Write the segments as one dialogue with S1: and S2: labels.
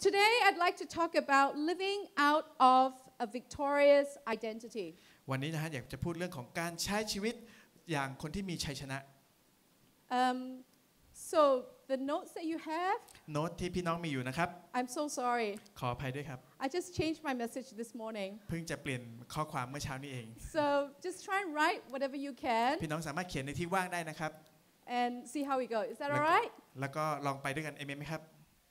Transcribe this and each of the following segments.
S1: today I'd like to talk about living out of a victorious identity.
S2: วันนี้นะฮะอยากจะพูดเรื่องของการใช้ชีวิตอย่างคนที่มีชัยชนะ
S1: So the notes that you have,
S2: โน้ตที่พี่น้องมีอยู่นะครับ
S1: I'm so sorry.
S2: ขออภัยด้วยครับ
S1: I just changed my message this morning.
S2: เพิ่งจะเปลี่ยนข้อความเมื่อเช้านี้เอง
S1: So just try and write whatever you can
S2: พี่น้องสามารถเขียนในที่ว่างได้นะครับ
S1: and see how we go. Is that all right?
S2: แล้วก็ลองไปด้วยกันเอเมนไหมครับ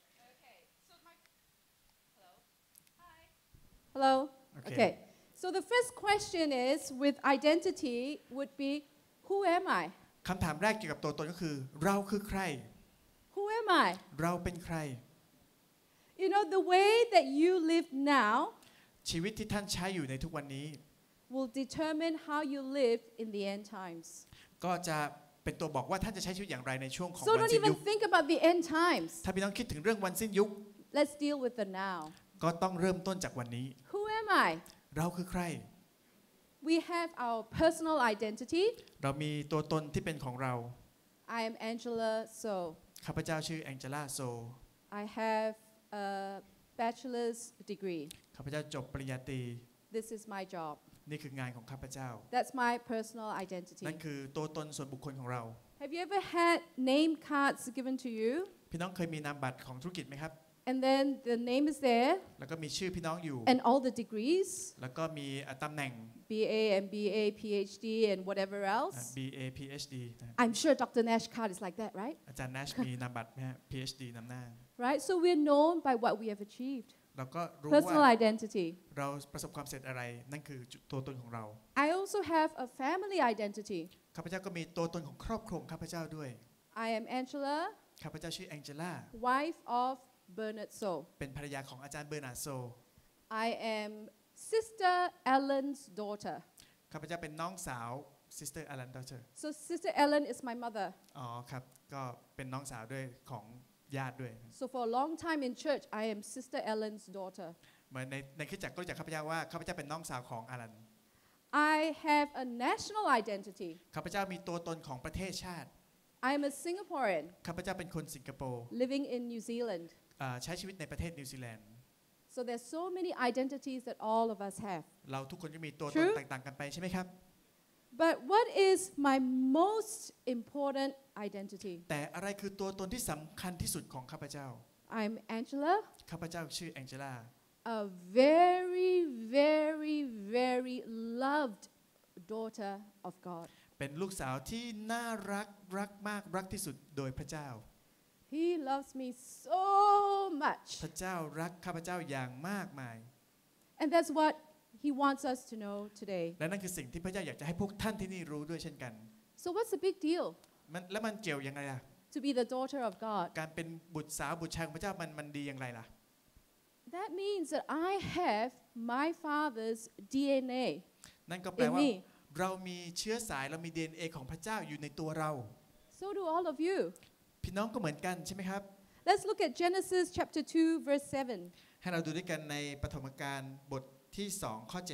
S1: Hello?
S2: Okay.
S1: Okay. So the first question is with identity would be, who am I?
S2: คำถามแรกเกี่ยวกับตัวตนก็คือเราคือใคร
S1: Who am I?
S2: เราเป็นใคร
S1: You know, the way that you live now
S2: ชีวิตที่ท่านใช้อยู่ในทุกวันนี้
S1: will determine how you live in the end times.
S2: ก็จะเป็นตัวบอกว่าท่านจะใช้ชีวิตอย่างไรในช่วงของ
S1: So
S2: วัน
S1: don't
S2: สิ้น
S1: even
S2: ยุค
S1: think about the end times.
S2: ถ้าพี่น้องคิดถึงเรื่องวันสิ้นยุค
S1: Let's deal with the now.
S2: ก็ต้องเริ่มต้นจากวันนี้
S1: Who am I?
S2: เราคือใคร
S1: We have our personal identity.
S2: เรามีตัวตนที่เป็นของเรา
S1: I am Angela So.
S2: ข้าพเจ้าชื่อแองเจล่าโซ
S1: I have a bachelor's degree.
S2: ข้าพเจ้าจบปริญญาตรี
S1: This is my job.
S2: นี่คืองานของข้าพเจ้า
S1: That's my personal identity.
S2: นั่นคือตัวตนส่วนบุคคลของเรา
S1: Have you ever had name cards given to you?
S2: พี่น้องเคยมีนามบัตรของธุรกิจไหมครับ
S1: And then the name is there
S2: แล้วก็มีชื่อพี่น้องอยู่
S1: and all the degrees,
S2: แล้วก็มีตำแหน่ง
S1: BA, MBA, PhD, and whatever else.
S2: BA PhD นะ
S1: I'm sure Dr. Nash card is like that, right?
S2: อาจารย์ Nash มีนามบัตรไหมฮะ PhD นำหน้า
S1: Right? So we're known by what we have achieved.
S2: เราก็รู้
S1: Personal
S2: ว่า
S1: identity.
S2: เราประสบความสำเร็จอะไรนั่นคือตัวตนของเรา
S1: I also have a family identity.
S2: ข้าพเจ้าก็มีตัวตนของครอบครัวของข้าพเจ้าด้วย
S1: I am Angela,
S2: ข้าพเจ้าชื่อแองเจล่า
S1: wife of Bernard So.
S2: เป็นภรรยาของอาจารย์เบอร์นาร์ดโซ
S1: I am Sister Ellen's daughter.
S2: ข้าพเจ้าเป็นน้องสาว Sister Alan Daughter
S1: So Sister Ellen is my mother.
S2: อ๋อครับก็เป็นน้องสาวด้วยของญาติด้วย
S1: So for a long time in church, I am Sister Ellen's daughter.
S2: เหมือนในคริสตจักรก็รู้จักข้าพเจ้าว่าข้าพเจ้าเป็นน้องสาวของอารัน
S1: I have a national identity.
S2: ข้าพเจ้ามีตัวตนของประเทศชาติ
S1: I am a Singaporean
S2: ข้าพเจ้าเป็นคนสิงคโปร์
S1: living in New Zealand.
S2: ใช้ชีวิตในประเทศนิวซีแลนด์
S1: So there's so many identities that all of us have.
S2: เราทุกคนก็มีตัวตน
S1: True.
S2: ต่างๆกันไปใช่ไหมครับ
S1: But what is my most important identity?
S2: แต่อะไรคือตัวตนที่สำคัญที่สุดของข้าพเจ้า
S1: I'm Angela,
S2: ข้าพเจ้าชื่อแองเจล่า
S1: a very, very, very loved daughter of God.
S2: เป็นลูกสาวที่น่ารักมากรักที่สุดโดยพระเจ้า
S1: He loves me so much.
S2: พระเจ้ารักข้าพเจ้าอย่างมากมาย
S1: And that's what He wants us to know today.
S2: และนั่นคือสิ่งที่พระเจ้าอยากจะให้พวกท่านที่นี่รู้ด้วยเช่นกัน
S1: So what's the big deal
S2: แล้วมันเกี่ยวยังไงล่ะ
S1: to be the daughter of God?
S2: การเป็นบุตรสาวบุตรชายของพระเจ้ามันดีอย่างไรล่ะ
S1: That means that I have my father's DNA
S2: นั่นก็แปล
S1: in
S2: ว่า
S1: me.
S2: เรามีเชื้อสายเรามี DNA ของพระเจ้าอยู่ในตัวเรา
S1: So do all of you.
S2: พี่น้องก็เหมือนกันใช่ไหมครับ
S1: Let's look at Genesis chapter 2 verse 7.
S2: ให้เราดูด้วยกันในปฐมกาลบทที่2ข้อ7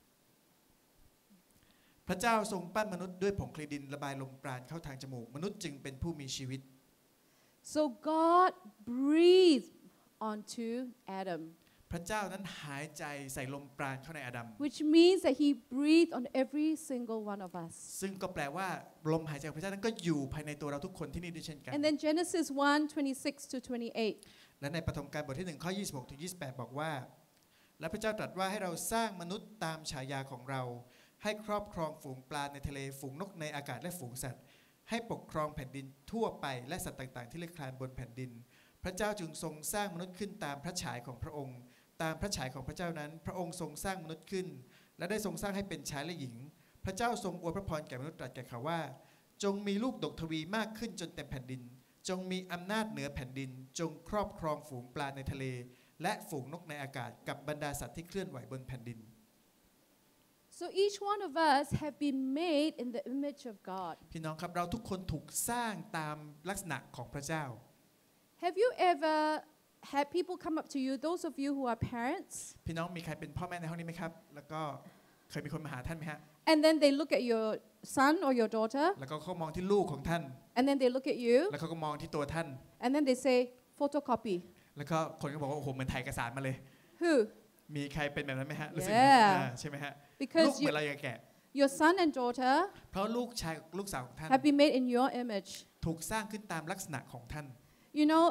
S2: พระเจ้าทรงปั้นมนุษย์ด้วยผงคลีดินระบายลมปราณเข้าทางจมูกมนุษย์จึงเป็นผู้มีชีวิต
S1: So God breathed onto Adam,
S2: พระเจ้านั้นหายใจใส่ลมปราณเข้าในอาดัม
S1: which means that He breathed on every single one of us.
S2: ซึ่งก็แปลว่าลมหายใจของพระเจ้านั้นก็อยู่ภายในตัวเราทุกคนที่นี่ด้วยเช่นกัน
S1: And then Genesis 1:26 to 28.
S2: และในปฐมกาลบทที่1ข้อ26ถึง28บอกว่าและพระเจ้าตรัสว่าให้เราสร้างมนุษย์ตามฉายาของเราให้ครอบครองฝูงปลาในทะเลฝูงนกในอากาศและฝูงสัตว์ให้ปกครองแผ่นดินทั่วไปและสัตว์ต่างๆที่เลื้อยคลานบนแผ่นดินพระเจ้าจึงทรงสร้างมนุษย์ขึ้นตามพระฉายของพระองค์ตามพระฉายของพระเจ้านั้นพระองค์ทรงสร้างมนุษย์ขึ้นและได้ทรงสร้างให้เป็นชายและหญิงพระเจ้าทรงอวยพระพรแก่มนุษย์ตรัสแก่เขาว่าจงมีลูกดกทวีมากขึ้นจนเต็มแผ่นดินจงมีอำนาจเหนือแผ่นดินจงครอบครองฝูงปลาในทะเลและฝูงนกในอากาศกับบรรดาสัตว์ที่เคลื่อนไหวบนแผ่นดิน
S1: So each one of us have been made in the image of God.
S2: พี่น้องครับเราทุกคนถูกสร้างตามลักษณะของพระเจ้า
S1: Have you ever had people come up to you, those of you who are parents,
S2: พี่น้องมีใครเป็นพ่อแม่ในห้องนี้ไหมครับแล้วก็เคยมีคนมาหาท่านไหมฮะ
S1: and then they look at your son or your daughter,
S2: แล้วก็เขามองที่ลูกของท่าน
S1: and then they look at you,
S2: แล้วเขาก็มองที่ตัวท่าน
S1: and then they say, photocopy.
S2: แล้วก็คนก็บอกว่าโอ้โหเหมือนถ่ายเอกสารมาเลย
S1: Who?
S2: มีใครเป็นแบบนั้นไหมฮะรู้สึก
S1: Yeah.
S2: ใช่ไหมฮะลูก
S1: Because
S2: เหมือนเราอย่างแกะ
S1: your son and daughter
S2: เพราะลูกชายลูกสาวของท่าน
S1: have been made in your image.
S2: ถูกสร้างขึ้นตามลักษณะของท่าน
S1: You know,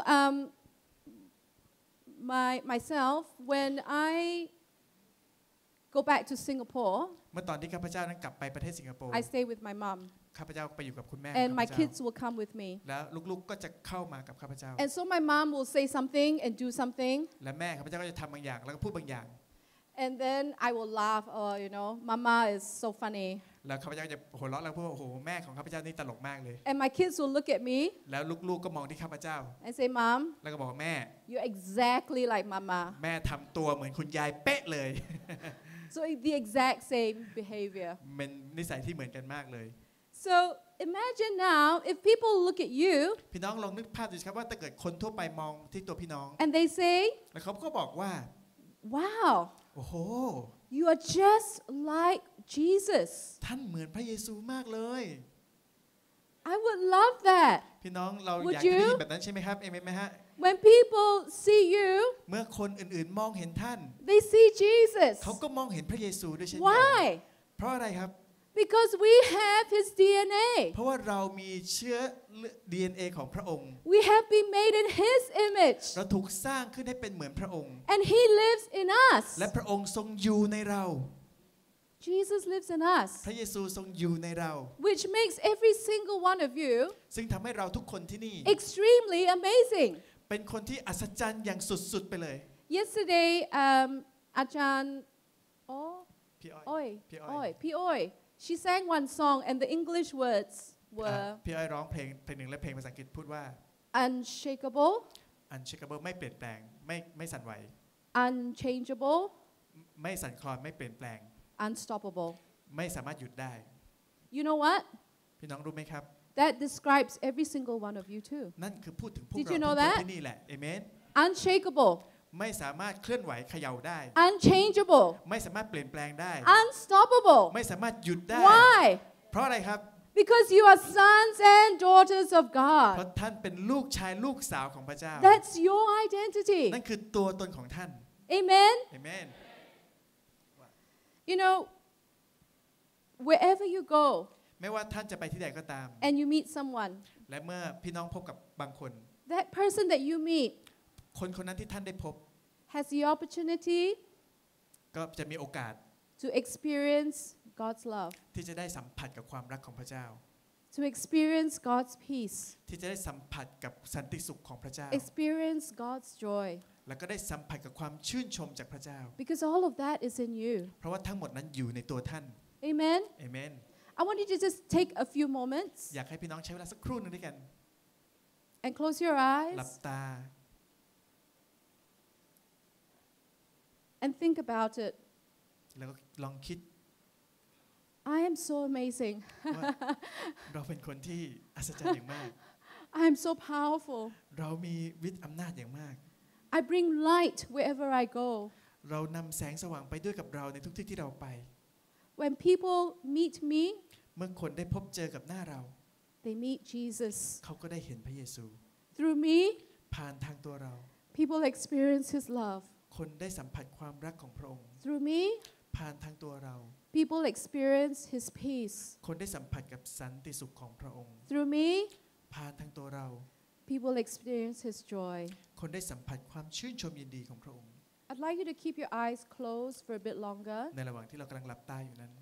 S1: myself, when I go back to Singapore,
S2: เมื่อตอนที่ข้าพเจ้านั้นกลับไปประเทศสิงคโปร์
S1: I stay with my mom,
S2: ข้าพเจ้าไปอยู่กับคุณแม่
S1: and
S2: ข้า
S1: my
S2: พเจ้า
S1: kids will come with me.
S2: แล้วลูกๆก็จะเข้ามากับข้าพเจ้า
S1: And so my mom will say something and do something,
S2: และแม่ข้าพเจ้าก็จะทำบางอย่างแล้วก็พูดบางอย่าง
S1: and then I will laugh. Oh, Mama is so funny.
S2: แล้วข้าพเจ้าจะหัวเราะแล้วพูดว่าโอ้โหแม่ของข้าพเจ้านี่ตลกมากเลย
S1: And my kids will look at me
S2: แล้วลูกๆก็มองที่ข้าพเจ้า
S1: and say, Mom,
S2: แล้วก็บอกว่าแม่
S1: you're exactly like Mama.
S2: แม่ทำตัวเหมือนคุณยายเป๊ะเลย
S1: So the exact same behavior.
S2: เป็นนิสัยที่เหมือนกันมากเลย
S1: So imagine now if people look at you
S2: พี่น้องลองนึกภาพดูสิครับว่าถ้าเกิดคนทั่วไปมองที่ตัวพี่น้อง
S1: and they say,
S2: แล้วเขาก็บอกว่า
S1: wow,
S2: โอ้โห
S1: you are just like Jesus.
S2: ท่านเหมือนพระเยซูมากเลย
S1: I would love that.
S2: พี่น้องเรา
S1: Would
S2: อยากจะได้ยิ
S1: you?
S2: นแบบนั้นใช่ไหมครับเอเมนไหมฮะ
S1: When people see you,
S2: เมื่อคนอื่นๆมองเห็นท่าน
S1: they see Jesus.
S2: เขาก็มองเห็นพระเยซูด้วยเช่นกัน
S1: Why?
S2: เพราะอะไรครับ
S1: Because we have his DNA.
S2: เพราะว่าเรามีเชื้อ DNA ของพระองค์
S1: We have been made in his image.
S2: เราถูกสร้างขึ้นให้เป็นเหมือนพระองค์
S1: And he lives in us.
S2: และพระองค์ทรงอยู่ในเรา
S1: Jesus lives in us.
S2: พระเยซูทรงอยู่ในเรา
S1: Which makes every single one of you
S2: ซึ่งทำให้เราทุกคนที่นี่
S1: extremely amazing.
S2: เป็นคนที่อัศจรรย์อย่างสุดๆไปเลย
S1: Yesterday, Ajahn
S2: พี่อ้อย
S1: Oi, she sang one song and the English words
S2: อ่ะ
S1: were
S2: พี่อ้อยร้องเพลงหนึ่งและเพลงภาษาอังกฤษพูดว่า
S1: unshakable,
S2: unshakable ไม่เปลี่ยนแปลงไม่สั่นไหว
S1: unchangeable,
S2: ไม่สั่นคลอนไม่เปลี่ยนแปลง
S1: unstoppable.
S2: ไม่สามารถหยุดได้
S1: You know what?
S2: พี่น้องรู้ไหมครับ
S1: That describes every single one of you too.
S2: นั่นคือพูดถึงพวก
S1: Did
S2: เรา
S1: you
S2: ทุ
S1: know
S2: กคน
S1: that?
S2: ที่นี่แหละเอเมน
S1: Unshakable,
S2: ไม่สามารถเคลื่อนไหวเขย่าได้
S1: unchangeable,
S2: ไม่สามารถเปลี่ยนแปลงได้
S1: unstoppable.
S2: ไม่สามารถหยุดได้
S1: Why?
S2: เพราะอะไรครับ
S1: Because you are sons and daughters of
S2: เพราะ
S1: God.
S2: ท่านเป็นลูกชายลูกสาวของพระเจ้า
S1: That's your identity.
S2: นั่นคือตัวตนของท่าน
S1: Amen.
S2: เอเมน
S1: You know, wherever you go
S2: ไม่ว่าท่านจะไปที่ใดก็ตาม
S1: and you meet someone,
S2: และเมื่อพี่น้องพบกับบางคน
S1: that person that you meet
S2: คนคนนั้นที่ท่านได้พบ
S1: has the opportunity
S2: ก็จะมีโอกาส
S1: to experience God's love,
S2: ที่จะได้สัมผัสกับความรักของพระเจ้า
S1: to experience God's peace,
S2: ที่จะได้สัมผัสกับสันติสุขของพระเจ้า
S1: experience God's joy,
S2: แล้วก็ได้สัมผัสกับความชื่นชมจากพระเจ้า
S1: because all of that is in you.
S2: เพราะว่าทั้งหมดนั้นอยู่ในตัวท่าน
S1: Amen.
S2: เอเมน
S1: I want you to just take a few moments
S2: อยากให้พี่น้องใช้เวลาสักครู่หนึงด้วยกัน
S1: and close your
S2: หลับ
S1: eyes
S2: ตา
S1: and think about it.
S2: แล้วก็ลองคิด
S1: I am so amazing.
S2: ว่าเราเป็นคนที่อัศจรรย์อย่างมาก
S1: I am so powerful.
S2: เรามีฤทธิ์อำนาจอย่างมาก
S1: I bring light wherever I go.
S2: เรานำแสงสว่างไปด้วยกับเราในทุกที่ที่เราไป
S1: When people meet me,
S2: เมื่อคนได้พบเจอกับหน้าเรา
S1: they meet Jesus.
S2: เขาก็ได้เห็นพระเยซู
S1: Through me,
S2: ผ่านทางตัวเรา
S1: people experience His love.
S2: คนได้สัมผัสความรักของพระองค์
S1: Through me,
S2: ผ่านทางตัวเรา
S1: people experience His peace.
S2: คนได้สัมผัสกับสันติสุขของพระองค์
S1: Through me,
S2: ผ่านทางตัวเรา
S1: people experience His joy.
S2: คนได้สัมผัสความชื่นชมยินดีของพระองค์
S1: I'd like you to keep your eyes closed for a bit longer.
S2: ในระหว่างที่เรากำลังหลับตาอยู่นั้น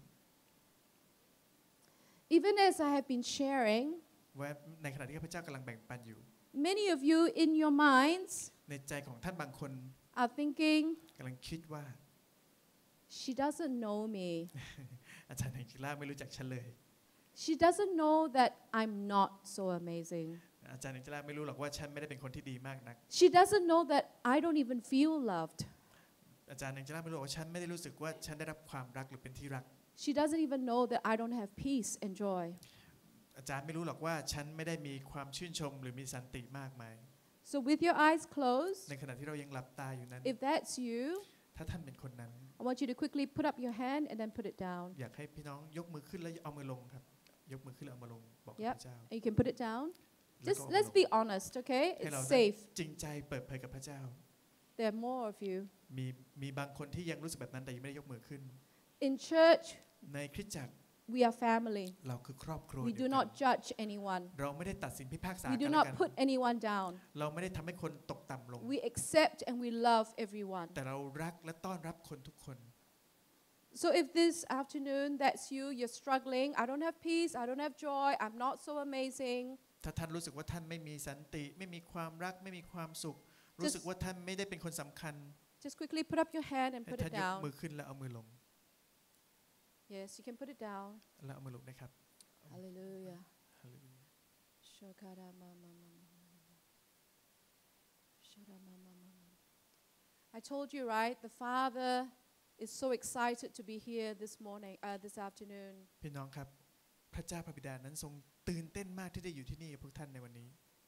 S1: Even as I have been sharing,
S2: ว่าในขณะที่ข้าพเจ้ากำลังแบ่งปันอยู่
S1: many of you in your minds
S2: ในใจของท่านบางคน
S1: are thinking,
S2: กำลังคิดว่า
S1: she doesn't know me.
S2: อาจารย์แห่งกิล่าไม่รู้จักฉันเลย
S1: She doesn't know that I'm not so amazing.
S2: อาจารย์แห่งกิล่าไม่รู้หรอกว่าฉันไม่ได้เป็นคนที่ดีมากนัก
S1: She doesn't know that I don't even feel loved.
S2: อาจารย์แห่งกิล่าไม่รู้ว่าฉันไม่ได้รู้สึกว่าฉันได้รับความรักหรือเป็นที่รัก
S1: She doesn't even know that I don't have peace and joy.
S2: อาจารย์ไม่รู้หรอกว่าฉันไม่ได้มีความชื่นชมหรือมีสันติมากมาย
S1: So with your eyes closed,
S2: ในขณะที่เรายังหลับตาอยู่นั้น
S1: if that's you,
S2: ถ้าท่านเป็นคนนั้น
S1: I want you to quickly put up your hand and then put it down.
S2: อยากให้พี่น้องยกมือขึ้นแล้วเอามือลงครับ ยกมือขึ้นแล้วเอามือลงบอกกับ
S1: Yep.
S2: พระเจ้า
S1: And you can put it down. Just let's be honest, okay?
S2: ให้
S1: It's
S2: เรานั้น
S1: safe.
S2: จริงใจเปิดเผยกับพระเจ้า
S1: There are more of you.
S2: มีบางคนที่ยังรู้สึกแบบนั้นแต่ยังไม่ได้ยกมือขึ้น
S1: In church,
S2: ในคริสตจักร
S1: we are family.
S2: เราคือครอบครัว
S1: We
S2: เดียว
S1: do
S2: กั
S1: not
S2: น
S1: judge anyone.
S2: เราไม่ได้ตัดสินพิพากษา
S1: We
S2: กั
S1: do
S2: นและ
S1: not
S2: กัน
S1: put anyone down.
S2: เราไม่ได้ทำให้คนตกต่ำลง
S1: We accept and we love everyone.
S2: แต่เรารักและต้อนรับคนทุกคน
S1: So if this afternoon that's you, you're struggling, I don't have peace, I don't have joy, I'm not so amazing.
S2: ถ้าท่านรู้สึกว่าท่านไม่มีสันติไม่มีความรักไม่มีความสุข รู้สึกว่าท่านไม่ได้เป็นคนสำคัญ
S1: Just quickly put up your hand and
S2: ให้
S1: put
S2: ท่า
S1: it
S2: นยก
S1: down.
S2: มือขึ้นแล้วเอามือลง
S1: Yes, you can put it down.
S2: แล้วเอามือลงนะครับ
S1: Hallelujah.
S2: ฮาเลลูยา
S1: I told you, right? The Father is so excited to be here this morning, this afternoon.
S2: พี่น้องครับพระเจ้าพระบิดานั้นทรงตื่นเต้นมากที่ได้อยู่ที่นี่กับพวกท่านในวันนี้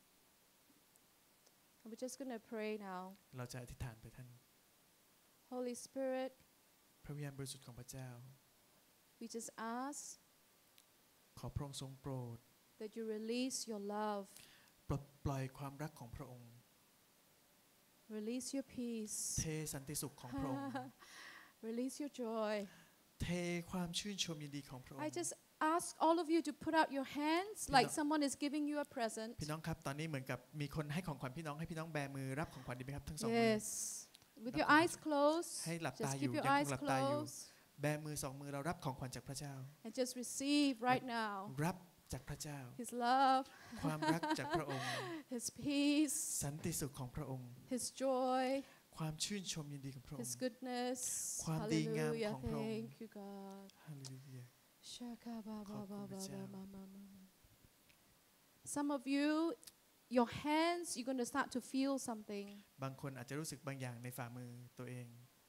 S1: And we're just going to pray now.
S2: เราจะอธิษฐานไปท่าน
S1: Holy Spirit,
S2: พระวิญญาณบริสุทธิ์ของพระเจ้า
S1: we just ask
S2: ขอพระองค์ทรงโปรด
S1: that you release your love,
S2: ปลดปล่อยความรักของพระองค์
S1: release your peace,
S2: เทสันติสุขของพระองค์
S1: release your joy.
S2: เทความชื่นชมยินดีของพระอง
S1: I
S2: ค์
S1: just ask all of you to put out your hands like someone is giving you a present.
S2: พี่น้องครับตอนนี้เหมือนกับมีคนให้ของขวัญพี่น้องให้พี่น้องแบมือรับของขวัญดีไหมครับทั้งสองมือ
S1: Yes. With your eyes closed,
S2: ให้หลับตา
S1: just
S2: อยู่
S1: keep your
S2: ยังค
S1: eyes
S2: งหลับตาอยู่
S1: closed
S2: แบมือสองมือเรารับของขวัญจากพระเจ้า
S1: and just receive right now
S2: รับจากพระเจ้า
S1: His love,
S2: ความรักจากพระองค์
S1: His peace,
S2: สันติสุขของพระองค์
S1: His joy,
S2: ความชื่นชมยินดีของพระอง
S1: His
S2: ค์
S1: goodness.
S2: ความดีงาม
S1: Hallelujah.
S2: ของพระองค์
S1: Thank you, God.
S2: ฮาเลลูยา
S1: Shaka ba ba ba ba
S2: Prea.
S1: ba ma ma ma. Some of you, your hands, you're going to start to feel something.
S2: บางคนอาจจะรู้สึกบางอย่างในฝ่ามือตัวเอง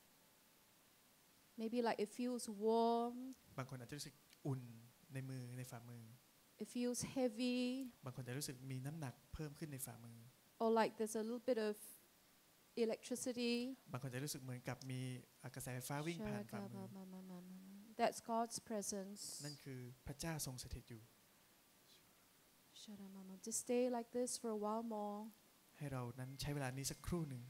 S1: Maybe like it feels warm,
S2: บางคนอาจจะรู้สึกอุ่นในมือในฝ่ามือ
S1: it feels heavy,
S2: บางคนจะรู้สึกมีน้ำหนักเพิ่มขึ้นในฝ่ามือ
S1: or like there's a little bit of electricity.
S2: บางคนจะรู้สึกเหมือนกับมีกระแสไฟฟ้าวิ่งผ่านฝ่า
S1: Shaka
S2: มื
S1: ba
S2: อ
S1: ma ma ma ma ma. That's God's presence.
S2: นั่นคือพระเจ้าทรงสถิตอยู่
S1: Shara ma ma. Just stay like this for a while more.
S2: ให้เรานั้นใช้เวลานี้สักครู่หนึ่ง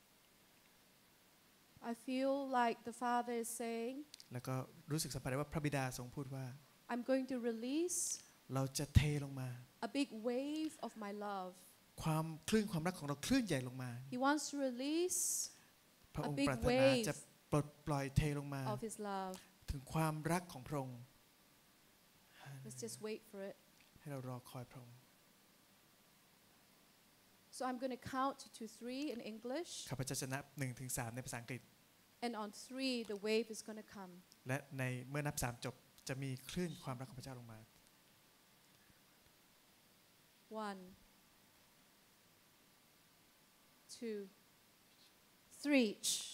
S1: I feel like the Father is saying,
S2: แล้วก็รู้สึกสัมผัสได้ว่าพระบิดาทรงพูดว่า
S1: I'm going to release
S2: เราจะเทลงมา
S1: a big wave of my love.
S2: ความคลื่นความรักของเราคลื่นใหญ่ลงมา
S1: He wants to release
S2: พระองค์
S1: a big
S2: ปรารถนา
S1: wave
S2: จะปลดปล่อยเทลงมา
S1: of His love.
S2: ถึงความรักของพระองค์
S1: Let's just wait for it.
S2: ให้เรารอคอยพระองค์
S1: So I'm going to count to 3 in English,
S2: ข้าพเจ้าจะนับ1 ถึง 3ในภาษาอังกฤษ
S1: and on 3 the wave is going to come.
S2: และในเมื่อนับ3จบจะมีคลื่นความรักของพระเจ้าลงมา
S1: 1, 2, 3.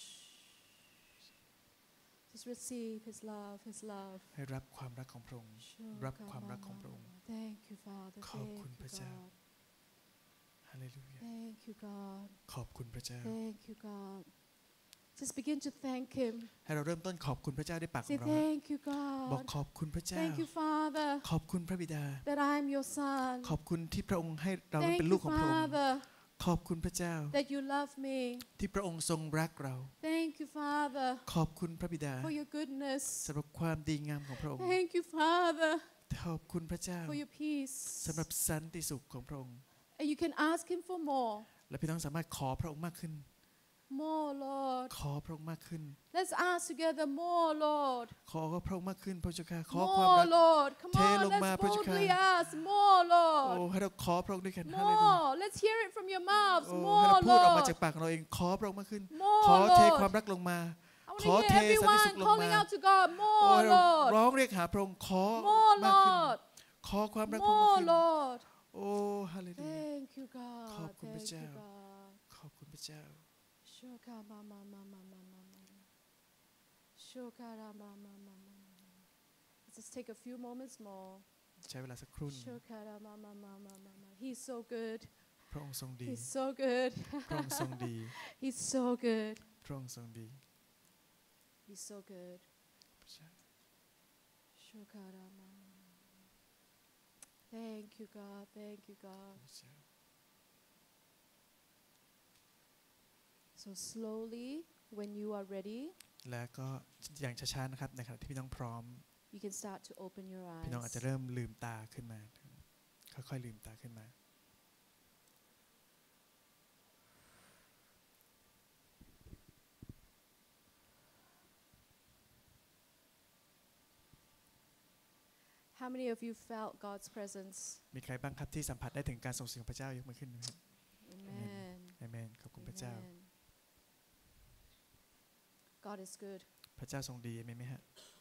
S1: Just receive His love, His love.
S2: ให้รับความรักของพระองค์ รับความรักของพระองค์
S1: Thank you, Father.
S2: ขอบ
S1: Thank
S2: คุณ
S1: you,
S2: พระเจ้า
S1: God.
S2: ฮาเลลูยา
S1: Thank you, God.
S2: ขอบคุณพระเจ้า
S1: Thank you, God. Just begin to thank Him.
S2: ให้เราเริ่มต้นขอบคุณพระเจ้าด้วยปากข
S1: Say
S2: องเรา
S1: thank you,
S2: บอก
S1: God.
S2: ขอบคุณพระเจ้า
S1: Thank you, Father,
S2: ขอบคุณพระบิดา
S1: that I'm your son.
S2: ขอบคุณที่พระองค์ให้เรา
S1: Thank
S2: เป็นลู
S1: you,
S2: กของพระองค์
S1: Father,
S2: ขอบคุณพระเจ้า
S1: that you love me.
S2: ที่พระองค์ทรงรักเรา
S1: Thank you, Father,
S2: ขอบคุณพระบิดา
S1: for your goodness.
S2: สำหรับความดีงามของพระองค์
S1: Thank you, Father,
S2: ขอบคุณพระเจ้า
S1: for your peace.
S2: สำหรับสันติสุขของพระองค์
S1: And you can ask Him for more.
S2: และพี่น้องสามารถขอพระองค์มากขึ้น
S1: More, Lord.
S2: ขอพระองค์มากขึ้น
S1: Let's ask together, more, Lord.
S2: ขอพระองค์มากขึ้นพระเจ้าค่ะขอความ
S1: More,
S2: รัก
S1: Lord. Come on,
S2: Tê lung ma,
S1: let's
S2: Chúa Cha.
S1: boldly ask. More,
S2: โอ้
S1: Lord.
S2: ให้เราขอพระองค์ด้วยกันฮาเลลูยา
S1: More. Let's hear it from your mouths.
S2: โอ้ให้
S1: More,
S2: เราพูดออกมา
S1: Lord.
S2: จากปากของเราเองขอพระองค์มากขึ้น ขอ
S1: More,
S2: เทความ
S1: Lord.
S2: รักลงมา
S1: I want
S2: ขอ
S1: to
S2: เท
S1: hear
S2: สันติสุข
S1: everyone
S2: ลง
S1: calling
S2: มา
S1: out to God.
S2: โอ้
S1: More,
S2: ให้เรา
S1: Lord.
S2: ร้องเรียกหาพระองค์ขอ
S1: More,
S2: มากขึ้น
S1: Lord.
S2: ขอความรักพระองค์
S1: More,
S2: มากขึ้น
S1: Lord.
S2: โอ้ฮาเลลูยา
S1: Thank you, God.
S2: Khóc cùng với
S1: Thank you,
S2: Cha.
S1: God.
S2: ขอบคุณพระเจ้า
S1: Shoka ma ma ma ma ma ma ma. Shoka ra ma ma ma ma ma. Let's just take a few moments more.
S2: ใช้เวลาสักครู่หนึ่ง
S1: Shoka ra ma ma ma ma ma ma. He's so good.
S2: พระองค์ทรงดี
S1: He's so good.
S2: พระองค์ทรงดี
S1: He's so good.
S2: พระองค์ทรงดี
S1: He's so good.
S2: พระเจ้า
S1: Shoka ra ma. Thank you, God. Thank you, God. So slowly, when you are ready,
S2: แล้วก็อย่างช้าๆนะครับในขณะที่พี่น้องพร้อม
S1: you can start to open your
S2: พี่น้องอาจจะ
S1: eyes.
S2: เริ่มลืมตาขึ้นมาค่อยๆลืมตาขึ้นมา
S1: How many of you felt God's presence?
S2: มีใครบ้างครับที่สัมผัสได้ถึงการทรงสิงของพระเจ้ายกมือขึ้นนะครับ
S1: Amen.
S2: อาเมนขอบคุณพระเจ้า
S1: Amen. God is good.
S2: พระเจ้าทรงดีไหมฮะ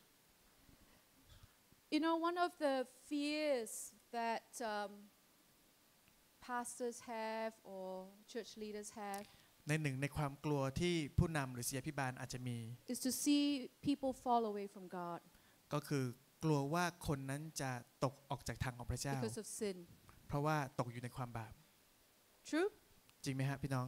S1: You know, one of the fears that pastors have or church leaders have
S2: ในหนึ่งในความกลัวที่ผู้นำหรือศิษยาภิบาลอาจจะมี
S1: is to see people fall away from God
S2: ก็คือกลัวว่าคนนั้นจะตกออกจากทางของพระเจ้า
S1: because of sin.
S2: เพราะว่าตกอยู่ในความบาป
S1: True?
S2: จริงไหมฮะพี่น้อง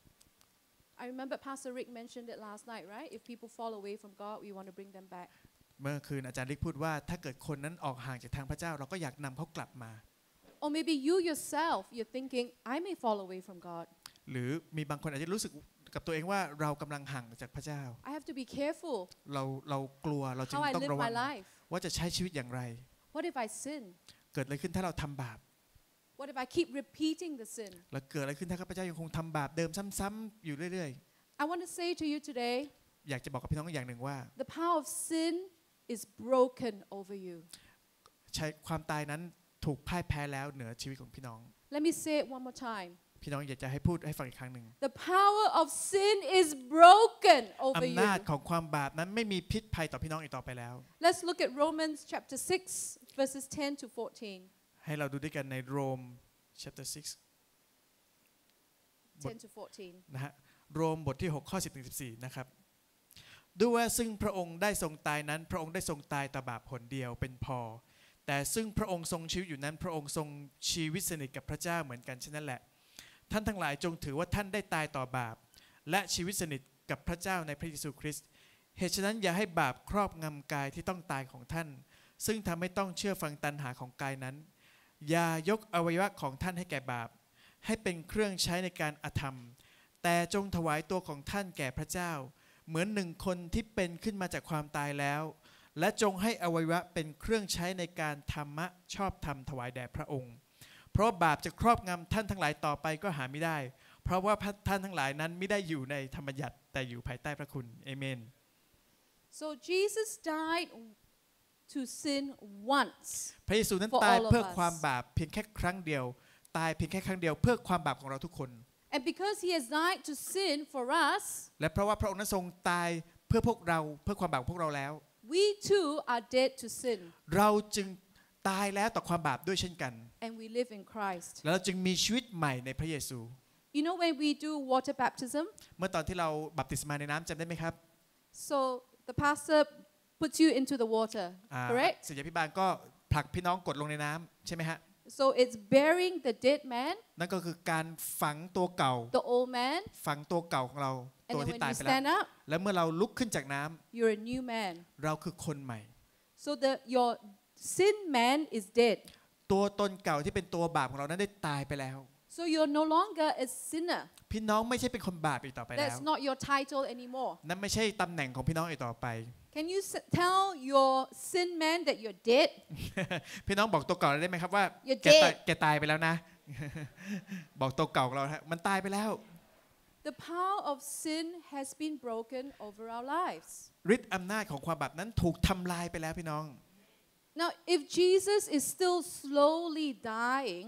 S1: I remember Pastor Rick mentioned it last night, right? If people fall away from God, we want to bring them back.
S2: เมื่อคืนอาจารย์ลิกพูดว่าถ้าเกิดคนนั้นออกห่างจากทางพระเจ้าเราก็อยากนำเขากลับมา
S1: Or maybe you yourself, you're thinking, I may fall away from God.
S2: หรือมีบางคนอาจจะรู้สึกกับตัวเองว่าเรากำลังห่างจากพระเจ้า
S1: I have to be careful
S2: เรากลัวเราจึง
S1: how I
S2: ต้อง
S1: live
S2: ระวั
S1: my
S2: ง
S1: life.
S2: ว่าจะใช้ชีวิตอย่างไร
S1: What if I sin?
S2: เกิดอะไรขึ้นถ้าเราทำบาป
S1: What if I keep repeating the sin?
S2: แล้วเกิดอะไรขึ้นถ้าข้าพเจ้ายังคงทำบาปเดิมซ้ำๆอยู่เรื่อย
S1: I want to say to you today,
S2: ๆอยากจะบอกกับพี่น้องอย่างหนึ่งว่า
S1: the power of sin is broken over you.
S2: ใช้ความตายนั้นถูกพ่ายแพ้แล้วเหนือชีวิตของพี่น้อง
S1: Let me say it one more time.
S2: พี่น้องอยากจะให้พูดให้ฟังอีกครั้งหนึ่ง
S1: The power of sin is broken over
S2: อำนาจ
S1: you.
S2: ของความบาปนั้นไม่มีพิษภัยต่อพี่น้องอีกต่อไปแล้ว
S1: Let's look at Romans chapter 6, verses 10 to 14.
S2: ให้เราดูด้วยกันในโรม chapter 6
S1: 10 to 14.
S2: นะฮะโรมบทที่6ข้อ10ถึง14นะครับด้วยว่าซึ่งพระองค์ได้ทรงตายนั้นพระองค์ได้ทรงตายต่อบาปผลเดียวเป็นพอแต่ซึ่งพระองค์ทรงชีวิตอยู่นั้นพระองค์ทรงชีวิตสนิทกับพระเจ้าเหมือนกันฉะนั้นแหละท่านทั้งหลายจงถือว่าท่านได้ตายต่อบาปและชีวิตสนิทกับพระเจ้าในพระเยซูคริสต์เหตุฉะนั้นอย่าให้บาปครอบงำกายที่ต้องตายของท่านซึ่งทำให้ต้องเชื่อฟังตัณหาของกายนั้นอย่ายกอวัยวะของท่านให้แก่บาปให้เป็นเครื่องใช้ในการอธรรมแต่จงถวายตัวของท่านแก่พระเจ้าเหมือนหนึ่งคนที่เป็นขึ้นมาจากความตายแล้วและจงให้อวัยวะเป็นเครื่องใช้ในการธรรมะชอบธรรมถวายแด่พระองค์เพราะบาปจะครอบงำท่านทั้งหลายต่อไปก็หาไม่ได้เพราะว่าท่านทั้งหลายนั้นไม่ได้อยู่ในธรรมบัญญัติแต่อยู่ภายใต้พระคุณเอเมน
S1: So Jesus died to sin once.
S2: พระเยซูนั้นตายเพื่อความบาปเพียงแค่ครั้งเดียวตายเพียงแค่ครั้งเดียวเพื่อความบาปของเราทุกคน
S1: And because he has died to sin for us,
S2: และเพราะว่าพระองค์นั้นทรงตายเพื่อพวกเราเพื่อความบาปของพวกเราแล้ว
S1: we too are dead to sin.
S2: เราจึงตายแล้วต่อความบาปด้วยเช่นกัน
S1: And we live in Christ.
S2: แล้วเราจึงมีชีวิตใหม่ในพระเยซู
S1: You know when we do water baptism,
S2: เมื่อตอนที่เราบัพติศมาในน้ำจำได้ไหมครับ
S1: so the pastor puts you into the water, correct?
S2: ศิษยาภิบาลก็ผลักพี่น้องกดลงในน้ำใช่ไหมฮะ
S1: So it's burying the dead man,
S2: นั่นก็คือการฝังตัวเก่า
S1: the old man,
S2: ฝังตัวเก่าของเรา
S1: and
S2: ตัว
S1: then
S2: ที่
S1: when
S2: ตาย
S1: you
S2: ไปแล้ว
S1: stand up,
S2: และเมื่อเราลุกขึ้นจากน้ำ
S1: you're a new man.
S2: เราคือคนใหม่
S1: So your sin man is dead.
S2: ตัวตนเก่าที่เป็นตัวบาปของเรานั้นได้ตายไปแล้ว
S1: So you're no longer a sinner.
S2: พี่น้องไม่ใช่เป็นคนบาปอีกต่อไปแล้ว
S1: That's not your title anymore.
S2: นั่นไม่ใช่ตำแหน่งของพี่น้องอีกต่อไป
S1: Can you tell your sin man that you're dead?
S2: พี่น้องบอกตัวเก่าได้ไหมครับว่า
S1: You're
S2: แกตายไปแล้วนะ บอกตัวเก่าของเราฮะมันตายไปแล้ว
S1: The power of sin has been broken over our lives.
S2: ฤทธิ์อำนาจของความบาปนั้นถูกทำลายไปแล้วพี่น้อง
S1: Now, if Jesus is still slowly dying,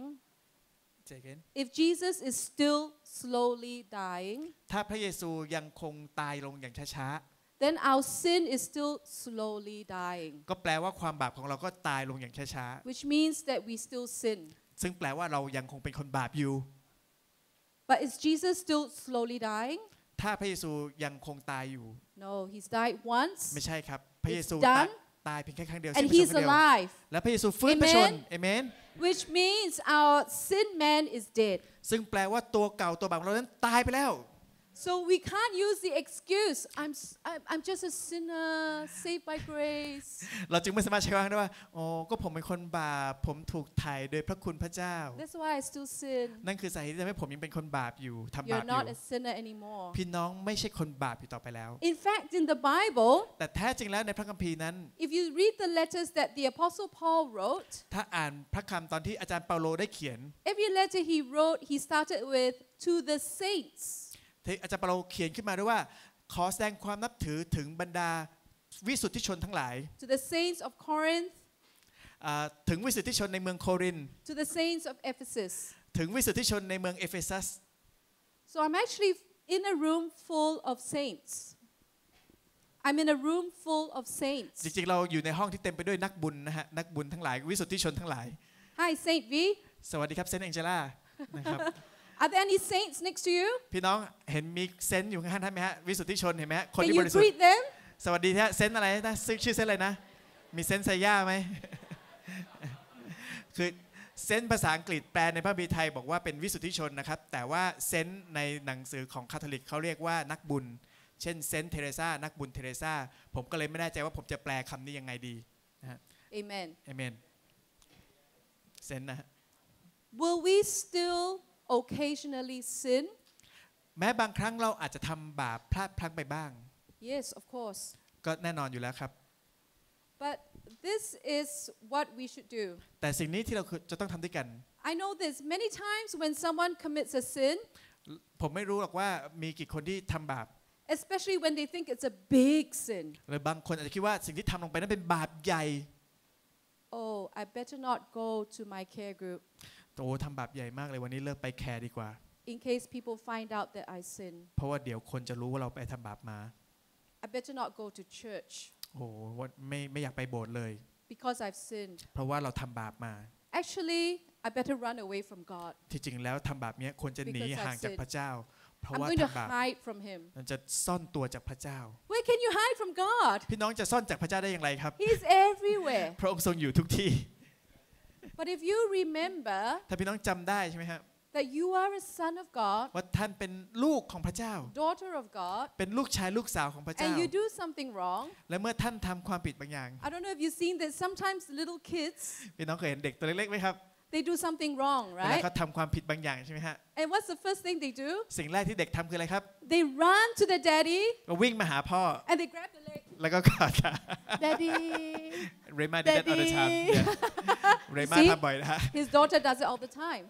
S1: if Jesus is still slowly dying,
S2: ถ้าพระเยซูยังคงตายลงอย่างช้า
S1: then our sin is still slowly dying,
S2: ๆก็แปลว่าความบาปของเราก็ตายลงอย่างช้า
S1: which means that we still sin.
S2: ๆซึ่งแปลว่าเรายังคงเป็นคนบาปอยู่
S1: But is Jesus still slowly dying?
S2: ถ้าพระเยซูยังคงตายอยู่
S1: No, he's died once,
S2: ไม่ใช่ครับพระเยซู
S1: It's done
S2: ตายเพียงแค่ครั้งเดียว
S1: and
S2: สิ้นพระชน
S1: he's
S2: ม์ครั้งเดียว
S1: alive,
S2: และพระเยซูฟื้นพระชน
S1: Amen
S2: เอเมน
S1: which means our sin man is dead.
S2: ซึ่งแปลว่าตัวเก่าตัวบาปของเรานั้นตายไปแล้ว
S1: So we can't use the excuse, I'm just a sinner, saved by grace.
S2: เราจึงไม่สามารถใช้คำได้ว่าโอ้ก็ผมเป็นคนบาปผมถูกไถ่โดยพระคุณพระเจ้า
S1: That's why I still sin.
S2: นั่นคือสาเหตุที่ทำให้ผมยังเป็นคนบาปอยู่ทำบาป
S1: You're
S2: อยู่
S1: not a sinner anymore.
S2: พี่น้องไม่ใช่คนบาปอยู่ต่อไปแล้ว
S1: In fact, in the Bible,
S2: แต่แท้จริงแล้วในพระคัมภีร์นั้น
S1: if you read the letters that the Apostle Paul wrote,
S2: ถ้าอ่านพระคำตอนที่อาจารย์เปาโลได้เขียน
S1: every letter he wrote, he started with to the saints.
S2: ที่อาจารย์เปาโลเขียนขึ้นมาด้วยว่าขอแสดงความนับถือถึงบรรดาวิสุทธิชนทั้งหลาย
S1: To the saints of Corinth,
S2: ถึงวิสุทธิชนในเมืองโครินธ์
S1: to the saints of Ephesus.
S2: ถึงวิสุทธิชนในเมืองเอเฟซัส
S1: So I'm actually in a room full of saints. I'm in a room full of saints.
S2: จริงๆเราอยู่ในห้องที่เต็มไปด้วยนักบุญนะฮะนักบุญทั้งหลายวิสุทธิชนทั้งหลาย
S1: Hi, Saint V.
S2: สวัสดีครับเซนต์แองเจล่านะครับ
S1: Are there any saints next to you?
S2: พี่น้องเห็นมีเซนต์อยู่ข้างๆท่านไหมฮะวิสุทธิชนเห็นไหมฮะคน
S1: Can
S2: ที่บ
S1: you
S2: ริสุทธิ์
S1: greet them?
S2: สวัสดีฮะเซนต์อะไรนะชื่อเซนต์อะไรนะมีเซนต์ไซย่าไหม คือเซนต์ภาษาอังกฤษแปลในพระคัมภีร์ไทยบอกว่าเป็นวิสุทธิชนนะครับแต่ว่าเซนต์ในหนังสือของคาทอลิกเขาเรียกว่านักบุญเช่นเซนต์เทเรซานักบุญเทเรซาผมก็เลยไม่แน่ใจว่าผมจะแปลคำนี้ยังไงดีนะฮะ
S1: Amen.
S2: เอเมนเซนต์นะฮะ
S1: Will we still occasionally sin?
S2: แม้บางครั้งเราอาจจะทำบาปพลาดพลั้งไปบ้าง
S1: Yes, of course.
S2: ก็แน่นอนอยู่แล้วครับ
S1: But this is what we should do.
S2: แต่สิ่งนี้ที่เราจะต้องทำด้วยกัน
S1: I know this many times when someone commits a sin,
S2: ผมไม่รู้หรอกว่ามีกี่คนที่ทำบาป
S1: especially when they think it's a big sin.
S2: หรือบางคนอาจจะคิดว่าสิ่งที่ทำลงไปนั้นเป็นบาปใหญ่
S1: Oh, I better not go to my care group
S2: โอ้ทำบาปใหญ่มากเลยวันนี้เลิกไปแคร์ดีกว่า
S1: in case people find out that I sin.
S2: เพราะว่าเดี๋ยวคนจะรู้ว่าเราไปทำบาปมา
S1: I better not go to church
S2: โอ้ไม่อยากไปโบสถ์เลย
S1: because I've sinned.
S2: เพราะว่าเราทำบาปมา
S1: Actually, I better run away from God.
S2: ที่จริงแล้วทำบาปเนี้ยควรจะหนี
S1: Because I've
S2: ห่างจาก
S1: sinned.
S2: พระเจ้า เพราะ
S1: I'm
S2: ว่า
S1: going to
S2: ทำบาป
S1: hide from Him.
S2: มันจะซ่อนตัวจากพระเจ้า
S1: Where can you hide from God?
S2: พี่น้องจะซ่อนจากพระเจ้าได้อย่างไรครับ
S1: He's everywhere.
S2: พระองค์ทรงอยู่ทุกที่
S1: But if you remember
S2: ถ้าพี่น้องจำได้ใช่ไหมครับ
S1: that you are a son of God,
S2: ว่าท่านเป็นลูกของพระเจ้า
S1: daughter of God,
S2: เป็นลูกชายลูกสาวของพระเจ้า
S1: and you do something wrong,
S2: และเมื่อท่านทำความผิดบางอย่าง
S1: I don't know if you've seen that sometimes little kids,
S2: พี่น้องเคยเห็นเด็กตัวเล็กๆไหมครับ
S1: they do something wrong,
S2: เวลา
S1: right?
S2: เขาทำความผิดบางอย่างใช่ไหมฮะ
S1: And what's the first thing they do?
S2: สิ่งแรกที่เด็กทำคืออะไรครับ
S1: They run to their daddy
S2: ก็วิ่งมาหาพ่อ
S1: and they grab the leg.
S2: แล้วก็กอดค่ะ
S1: Daddy.
S2: เรม่าได้all the time
S1: Daddy.
S2: เรม่า
S1: See?
S2: ทำบ่อยนะฮะ
S1: His daughter does it all the time.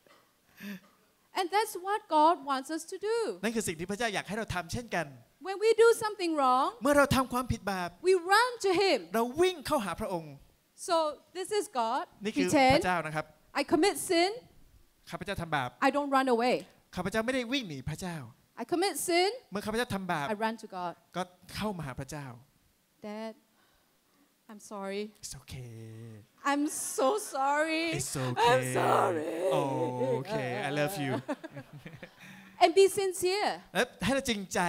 S1: And that's what God wants us to do.
S2: นั่นคือสิ่งที่พระเจ้าอยากให้เราทำเช่นกัน
S1: When we do something wrong,
S2: เมื่อเราทำความผิดบาป
S1: we run to Him.
S2: เราวิ่งเข้าหาพระองค์
S1: So this is God.
S2: นี่คือพ
S1: Pretend
S2: ระเจ้านะครับ
S1: I commit sin.
S2: ข้าพเจ้าทำบาป
S1: I don't run away.
S2: ข้าพเจ้าไม่ได้วิ่งหนีพระเจ้า
S1: I commit sin.
S2: เมื่อข้าพเจ้าทำบาป
S1: I run to God.
S2: ก็เข้ามาหาพระเจ้า
S1: Dad, I'm sorry.
S2: It's okay
S1: I'm so sorry.
S2: It's okay
S1: I'm sorry.
S2: Okay I love you
S1: And be sincere.
S2: และให้เราจริงใจ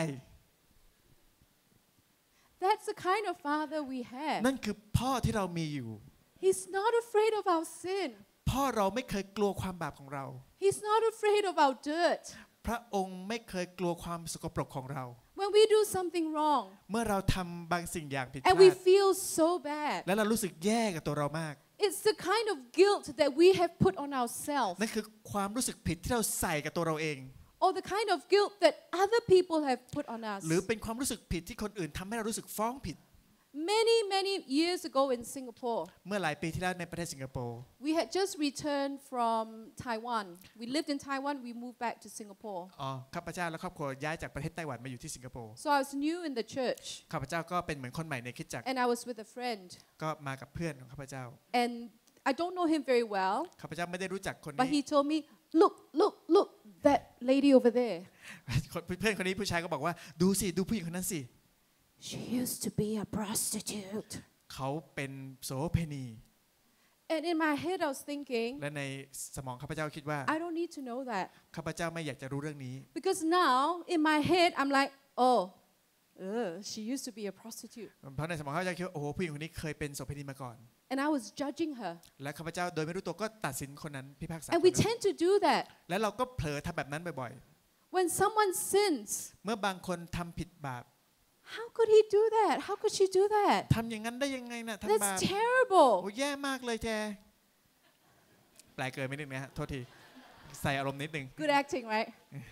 S1: That's the kind of father we have.
S2: นั่นคือพ่อที่เรามีอยู่
S1: He's not afraid of our sin.
S2: พ่อเราไม่เคยกลัวความบาปของเรา
S1: He's not afraid of our dirt.
S2: พระองค์ไม่เคยกลัวความสกปรกของเรา
S1: When we do something wrong
S2: เมื่อเราทำบางสิ่งอย่างผิดพ
S1: and
S2: ลา
S1: we
S2: ด
S1: feel so bad,
S2: และเรารู้สึกแย่กับตัวเรามาก
S1: it's the kind of guilt that we have put on ourselves,
S2: นั่นคือความรู้สึกผิดที่เราใส่กับตัวเราเอง
S1: or the kind of guilt that other people have put on us.
S2: หรือเป็นความรู้สึกผิดที่คนอื่นทำให้เรารู้สึกฟ้องผิด
S1: Many years ago in Singapore,
S2: เมื่อหลายปีที่แล้วในประเทศสิงคโปร์
S1: we had just returned from Taiwan. We lived in Taiwan, we moved back to Singapore.
S2: ข้าพเจ้าและครอบครัวย้ายจากประเทศไต้หวันมาอยู่ที่สิงคโปร์
S1: So I was new in the church,
S2: ข้าพเจ้าก็เป็นเหมือนคนใหม่ในคริสตจักร
S1: and I was with a friend.
S2: ก็มากับเพื่อนของข้าพเจ้า
S1: And I don't know him very well,
S2: ข้าพเจ้าไม่ได้รู้จักคน
S1: but
S2: นี้
S1: he told me, look, that lady over there.
S2: เพื่อนคนนี้ผู้ชายก็บอกว่าดูสิดูผู้หญิงคนนั้นสิ
S1: She used to be a prostitute.
S2: เขาเป็นโสเภณี
S1: And in my head I was thinking,
S2: และในสมองข้าพเจ้าคิดว่า
S1: I don't need to know that.
S2: ข้าพเจ้าไม่อยากจะรู้เรื่องนี้
S1: Because now, in my head, I'm like, oh, she used to be a prostitute.
S2: เพราะในสมองข้าพเจ้าคิดว่าโอ้โหผู้หญิงคนนี้เคยเป็นโสเภณีมาก่อน
S1: And I was judging her.
S2: และข้าพเจ้าโดยไม่รู้ตัวก็ตัดสินคนนั้นพิพากษา
S1: And we tend to do that.
S2: และเราก็เผลอทำแบบนั้นบ่อย
S1: When someone sins,
S2: เมื่อบางคนทำผิดบาป
S1: how could he do that? How could she do that?
S2: ทำอย่างนั้นได้ยังไงนะทำบา
S1: That's
S2: ป
S1: terrible.
S2: โอ้แย่มากเลยแจแปลเกินไม่นึงนะฮะโทษทีใส่อารมณ์นิดนึง
S1: Good acting, right?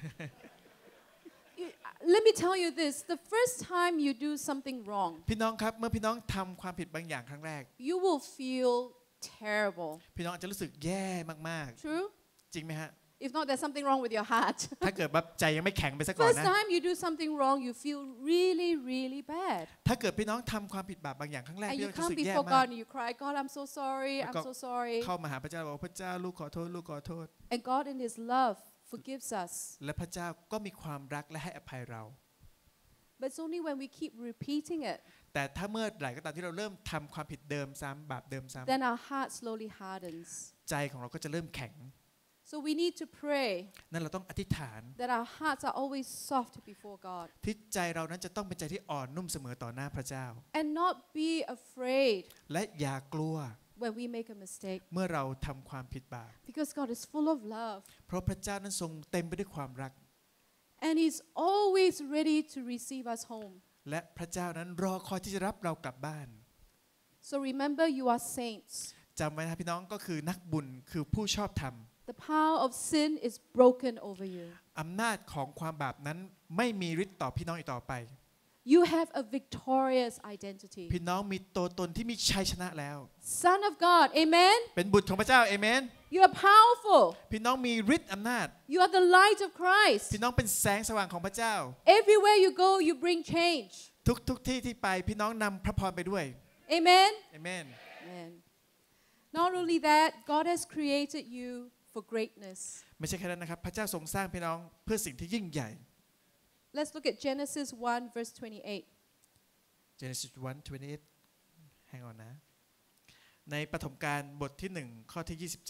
S1: Let me tell you this. The first time you do something wrong,
S2: พี่น้องครับเมื่อพี่น้องทำความผิดบางอย่างครั้งแรก
S1: you will feel terrible.
S2: พี่น้องจะรู้สึกแย่มาก
S1: True?
S2: ๆจริงไหมฮะ
S1: If not, there's something wrong with your heart.
S2: ถ้าเกิดแบบใจยังไม่แข็งไปซะก่อน
S1: First
S2: นะ
S1: time you do something wrong, you feel really, really bad.
S2: ถ้าเกิดพี่น้องทำความผิดบาปบางอย่างครั้งแรก
S1: And
S2: พี่
S1: you
S2: น้องจะรู้
S1: come
S2: สึกแย่
S1: before
S2: มา
S1: God
S2: ก
S1: and you cry, God, I'm so sorry, I'm so sorry.
S2: เข้ามาหาพระเจ้าบอกพระเจ้าลูกขอโทษลูกขอโทษ
S1: And God in His love forgives us.
S2: และพระเจ้าก็มีความรักและให้อภัยเรา
S1: But it's only when we keep repeating it,
S2: แต่ถ้าเมื่อไหร่ก็ตามที่เราเริ่มทำความผิดเดิมซ้ำบาปเดิมซ้
S1: then our heart slowly hardens.
S2: ำใจของเราก็จะเริ่มแข็ง
S1: So we need to pray
S2: นั่นเราต้องอธิษฐาน
S1: that our hearts are always soft before God
S2: ที่ใจเรานั้นจะต้องเป็นใจที่อ่อนนุ่มเสมอต่อหน้าพระเจ้า
S1: and not be afraid
S2: และอย่ากลัว
S1: when we make a mistake
S2: เมื่อเราทำความผิดบาป
S1: because God is full of love
S2: เพราะพระเจ้านั้นทรงเต็มไปด้วยความรัก
S1: and He's always ready to receive us home.
S2: และพระเจ้านั้นรอคอยที่จะรับเรากลับบ้าน
S1: So remember, you are saints.
S2: จำไว้นะพี่น้องก็คือนักบุญคือผู้ชอบธรรม
S1: The power of sin is broken over you.
S2: อำนาจของความบาปนั้นไม่มีฤทธิ์ต่อพี่น้องอีกต่อไป
S1: You have a victorious identity.
S2: พี่น้องมีตัวตนที่มีชัยชนะแล้ว
S1: Son of God, amen?
S2: เป็นบุตรของพระเจ้าเอเมน
S1: You are powerful.
S2: พี่น้องมีฤทธิ์อำนาจ
S1: You are the light of Christ.
S2: พี่น้องเป็นแสงสว่างของพระเจ้า
S1: Everywhere you go, you bring change.
S2: ทุกที่ที่ไปพี่น้องนำพระพรไปด้วย
S1: Amen?
S2: เอเมน
S1: Amen. Not only that, God has created you for greatness.
S2: ไม่ใช่แค่นั้นนะครับพระเจ้าทรงสร้างพี่น้องเพื่อสิ่งที่ยิ่งใหญ่
S1: Let's look at Genesis 1, verse 28.
S2: Genesis 1:28 hang on นะในปฐมกาลบทที่1ข้อที่27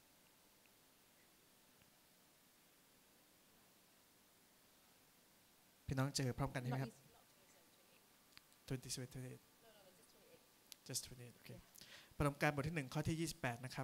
S2: พี่น้องเจอพร้อมกันใช่ไหมครับ27 just 28 โอเคปฐมกาลบทที่1ข้อที่28นะครับ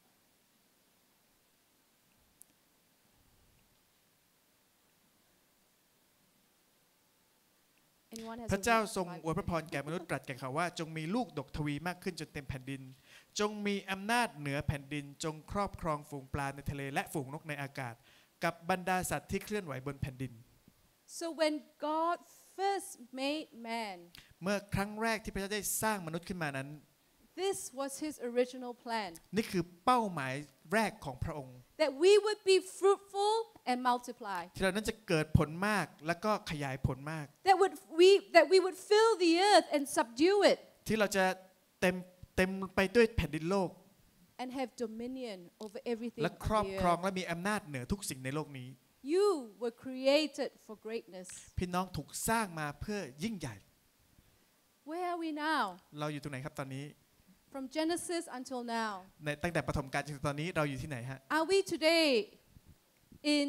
S2: พระเจ้าทรงอวยพระพรแก่มนุษย์ตรัสแก่เขาว่าจงมีลูกดกทวีมากขึ้นจนเต็มแผ่นดินจงมีอำนาจเหนือแผ่นดินจงครอบครองฝูงปลาในทะเลและฝูงนกในอากาศกับบรรดาสัตว์ที่เคลื่อนไหวบนแผ่นดิน
S1: So when God first made man,
S2: เมื่อครั้งแรกที่พระเจ้าได้สร้างมนุษย์ขึ้นมานั้น
S1: this was His original plan.
S2: นี่คือเป้าหมายแรกของพระองค์
S1: That we would be fruitful and multiply.
S2: ที่เรานั้นจะเกิดผลมากแล้วก็ขยายผลมาก
S1: That we would fill the earth and subdue it.
S2: ที่เราจะเต็มไปด้วยแผ่นดินโลก
S1: And have dominion over everything
S2: และ
S1: on
S2: ครอบ
S1: the
S2: ครอง
S1: earth.
S2: และมีอำนาจเหนือทุกสิ่งในโลกนี้
S1: You were created for greatness.
S2: พี่น้องถูกสร้างมาเพื่อยิ่งใหญ่
S1: Where are we now?
S2: เราอยู่ตรงไหนครับตอนนี้
S1: From Genesis until now.
S2: ตั้งแต่ปฐมกาลจนถึงตอนนี้เราอยู่ที่ไหนฮะ
S1: Are we today in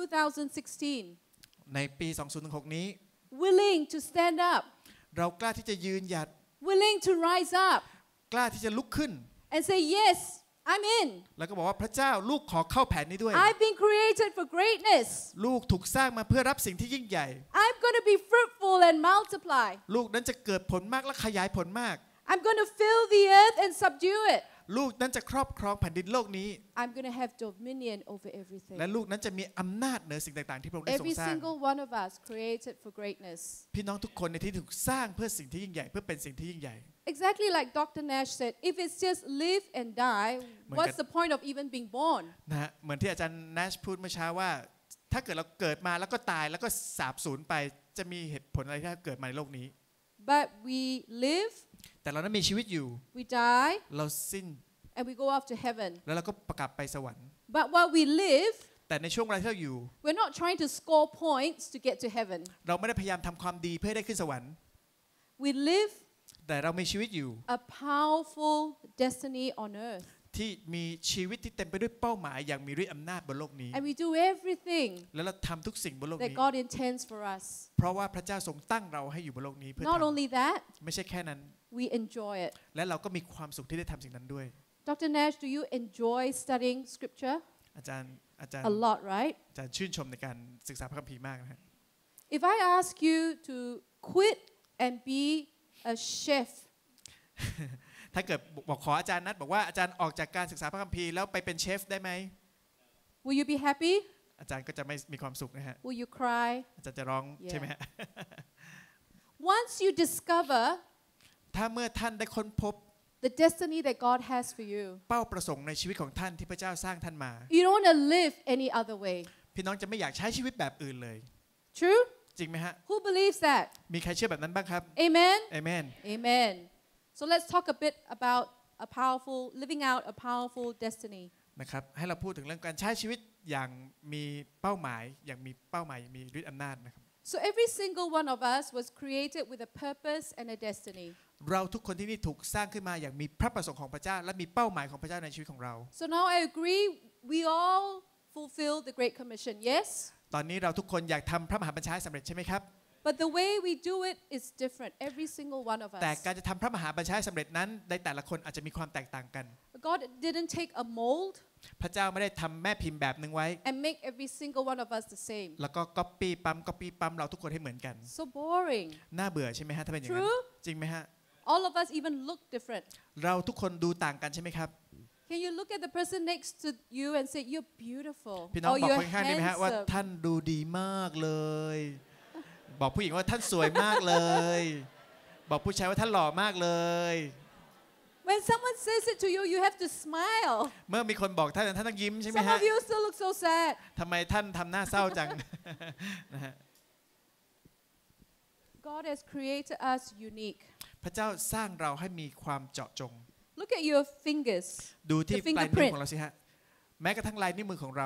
S1: 2016
S2: ในปี 2016 นี้
S1: willing to stand up,
S2: เรากล้าที่จะยืนหยัด
S1: willing to rise up
S2: กล้าที่จะลุกขึ้น
S1: and say, yes, I'm in.
S2: แล้วก็บอกว่าพระเจ้าลูกขอเข้าแผนนี้ด้วย
S1: I've been created for greatness.
S2: ลูกถูกสร้างมาเพื่อรับสิ่งที่ยิ่งใหญ่
S1: I'm going to be fruitful and multiply.
S2: ลูกนั้นจะเกิดผลมากและขยายผลมาก
S1: I'm going to fill the earth and subdue it.
S2: ลูกนั้นจะครอบครองแผ่นดินโลกนี้
S1: I'm going to have dominion over everything.
S2: และลูกนั้นจะมีอำนาจเหนือสิ่งต่างๆที่พระองค์ได้ทร
S1: Every
S2: งสร้าง
S1: single one of us created for greatness.
S2: พี่น้องทุกคนในที่ถูกสร้างเพื่อสิ่งที่ยิ่งใหญ่เพื่อเป็นสิ่งที่ยิ่งใหญ่
S1: Exactly like Dr. Nash said, if it's just live and die, what's the point of even being born?
S2: นะฮะเหมือนที่อาจารย์นัชพูดเมื่อเช้าว่าถ้าเกิดเราเกิดมาแล้วก็ตายแล้วก็สาบสูญไปจะมีเหตุผลอะไรที่เกิดมาในโลกนี้
S1: But we live,
S2: แต่เรานั้นมีชีวิตอยู่
S1: we die,
S2: เราสิ้น
S1: and we go off to heaven.
S2: แล้วเราก็ประกลับไปสวรรค์
S1: But while we live,
S2: แต่ในช่วงเวลาที่เราอยู่
S1: we're not trying to score points to get to heaven.
S2: เราไม่ได้พยายามทำความดีเพื่อให้ได้ขึ้นสวรรค์
S1: We live
S2: แต่เรามีชีวิตอยู่
S1: a powerful destiny on earth.
S2: ที่มีชีวิตที่เต็มไปด้วยเป้าหมายอย่างมีฤทธิ์อำนาจบนโลกนี้
S1: And we do everything
S2: แล้วเราทำทุกสิ่งบนโลก
S1: that
S2: นี้
S1: God intends for us.
S2: เพราะว่าพระเจ้าทรงตั้งเราให้อยู่บนโลกนี้เพื่อ
S1: Not
S2: ท
S1: only that,
S2: ำไม่ใช่แค่นั้น
S1: we enjoy it.
S2: และเราก็มีความสุขที่ได้ทำสิ่งนั้นด้วย
S1: Dr. Nash, do you enjoy studying scripture?
S2: อาจารย์
S1: A lot, right?
S2: อาจารย์ชื่นชมในการศึกษาพระคัมภีร์มากนะฮะ
S1: If I ask you to quit and be a chef,
S2: ถ้าเกิดบอกขออาจารย์นัดบอกว่าอาจารย์ออกจากการศึกษาพระคัมภีร์แล้วไปเป็นเชฟได้ไหม
S1: will you be happy?
S2: อาจารย์ก็จะไม่มีความสุขนะฮะ
S1: Will you cry?
S2: อาจารย์จะร้องใช่ไหมฮะ
S1: Once you discover
S2: ถ้าเมื่อท่านได้ค้นพบ
S1: the destiny that God has for you,
S2: เป้าประสงค์ในชีวิตของท่านที่พระเจ้าสร้างท่านมา
S1: you don't want to live any other way.
S2: พี่น้องจะไม่อยากใช้ชีวิตแบบอื่นเลย
S1: True?
S2: จริงไหมฮะ
S1: Who believes that?
S2: มีใครเชื่อแบบนั้นบ้างครับ
S1: Amen?
S2: เอเมน
S1: Amen. So let's talk a bit about living out a powerful destiny.
S2: นะครับให้เราพูดถึงเรื่องการใช้ชีวิตอย่างมีเป้าหมายอย่างมีเป้าหมายมีฤทธิ์อำนาจนะครับ
S1: So every single one of us was created with a purpose and a destiny.
S2: เราทุกคนที่นี่ถูกสร้างขึ้นมาอย่างมีพระประสงค์ของพระเจ้าและมีเป้าหมายของพระเจ้าในชีวิตของเรา
S1: So now I agree we all fulfill the Great Commission, yes?
S2: ตอนนี้เราทุกคนอยากทำพระมหาบัญชาให้สำเร็จใช่ไหมครับ
S1: But the way we do it is different, every single one of
S2: แต่
S1: us.
S2: การจะทำพระมหาบัญชาให้สำเร็จนั้นในแต่ละคนอาจจะมีความแตกต่างกัน
S1: God didn't take a mold
S2: พระเจ้าไม่ได้ทำแม่พิมพ์แบบหนึ่งไว้
S1: and make every single one of us the same.
S2: แล้วก็ก๊อปปี้ปั๊มเราทุกคนให้เหมือนกัน
S1: So boring.
S2: น่าเบื่อใช่ไหมฮะถ้าเป็นอย่างนั้น
S1: True?
S2: จริงไหมฮะ
S1: All of us even look different.
S2: เราทุกคนดูต่างกันใช่ไหมครับ
S1: Can you look at the person next to you and say, you're beautiful?
S2: พี่น้อง
S1: Or
S2: บอก
S1: you're
S2: คนข้างๆได้ไหมฮะว่า
S1: handsome?
S2: ท่านดูดีมากเลย บอกผู้หญิงว่าท่านสวยมากเลย บอกผู้ชายว่าท่านหล่อมากเลย
S1: When someone says it to you, you have to smile.
S2: เมื่อมีคนบอกท่านต้องยิ้มใช่ไหม
S1: Some
S2: ฮะ
S1: of you still look so sad.
S2: ทำไมท่านทำหน้าเศร้าจัง นะฮะ
S1: God has created us unique.
S2: พระเจ้าสร้างเราให้มีความเจาะจง
S1: Look at your fingers.
S2: ดูที่
S1: The
S2: ปลายนิ้ว
S1: fingerprint.
S2: ของเราสิฮะแม้กระทั่งลายนิ้วมือของเรา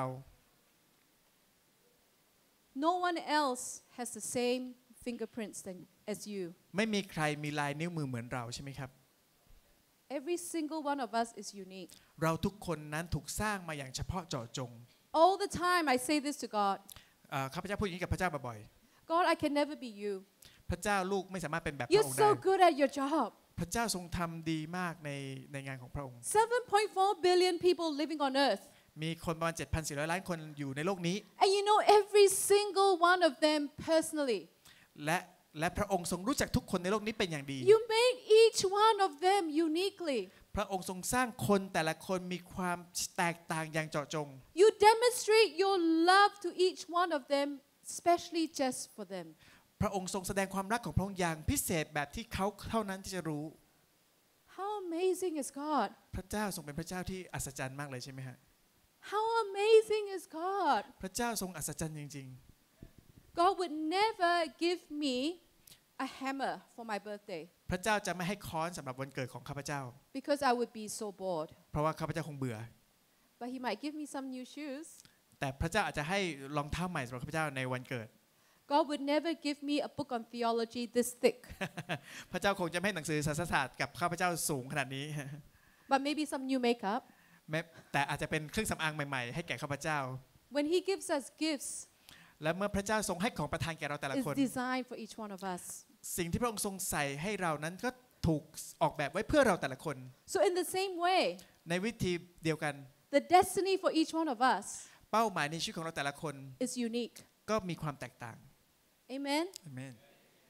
S1: No one else has the same fingerprints as you.
S2: ไม่มีใครมีลายนิ้วมือเหมือนเราใช่ไหมครับ
S1: Every single one of us is unique.
S2: เราทุกคนนั้นถูกสร้างมาอย่างเฉพาะเจาะจง
S1: All the time I say this to God.
S2: ข้าพเจ้าพูดอย่างนี้กับพระเจ้าบ่อย
S1: God, I can never be you.
S2: ๆพระเจ้าลูกไม่สามารถเป็นแบบพระ
S1: You're
S2: องค์ได้
S1: so good at your job.
S2: พระเจ้าทรงทำดีมากในงานของพระองค์
S1: 7.4 billion people living on earth.
S2: มีคนประมาณ 7,400 ล้านคนอยู่ในโลกนี้
S1: And you know every single one of them personally.
S2: และพระองค์ทรงรู้จักทุกคนในโลกนี้เป็นอย่างดี
S1: You made each one of them uniquely.
S2: พระองค์ทรงสร้างคนแต่ละคนมีความแตกต่างอย่างเจาะจง
S1: You demonstrate your love to each one of them, especially just for them.
S2: พระองค์ทรงแสดงความรักของพระองค์อย่างพิเศษแบบที่เขาเท่านั้นที่จะรู้
S1: How amazing is God?
S2: พระเจ้าทรงเป็นพระเจ้าที่อัศจรรย์มากเลยใช่ไหมฮะ
S1: How amazing is God?
S2: พระเจ้าทรงอัศจรรย์จริง
S1: God would never give me a hammer for my birthday
S2: ๆ พระเจ้าจะไม่ให้ค้อนสำหรับวันเกิดของข้าพเจ้า
S1: because I would be so bored.
S2: เพราะว่าข้าพเจ้าคงเบื่อ
S1: But He might give me some new shoes.
S2: แต่พระเจ้าอาจจะให้รองเท้าใหม่สำหรับข้าพเจ้าในวันเกิด
S1: God would never give me a book on theology this thick.
S2: พระเจ้าคงจะไม่ให้หนังสือศาสนศาสตร์กับข้าพเจ้าสูงขนาดนี้
S1: But maybe some new makeup.
S2: แต่อาจจะเป็นเครื่องสำอางใหม่ๆให้แก่ข้าพเจ้า
S1: When He gives us gifts,
S2: และเมื่อพระเจ้าทรงให้ของประทานแก่เราแต่ละคน
S1: it's designed for each one of us.
S2: สิ่งที่พระองค์ทรงใส่ให้เรานั้นก็ถูกออกแบบไว้เพื่อเราแต่ละคน
S1: So in the same way,
S2: ในวิธีเดียวกัน
S1: the destiny for each one of us
S2: เป้าหมายในชีวิตของเราแต่ละคน
S1: is unique.
S2: ก็มีความแตกต่าง
S1: Amen?
S2: อาเมน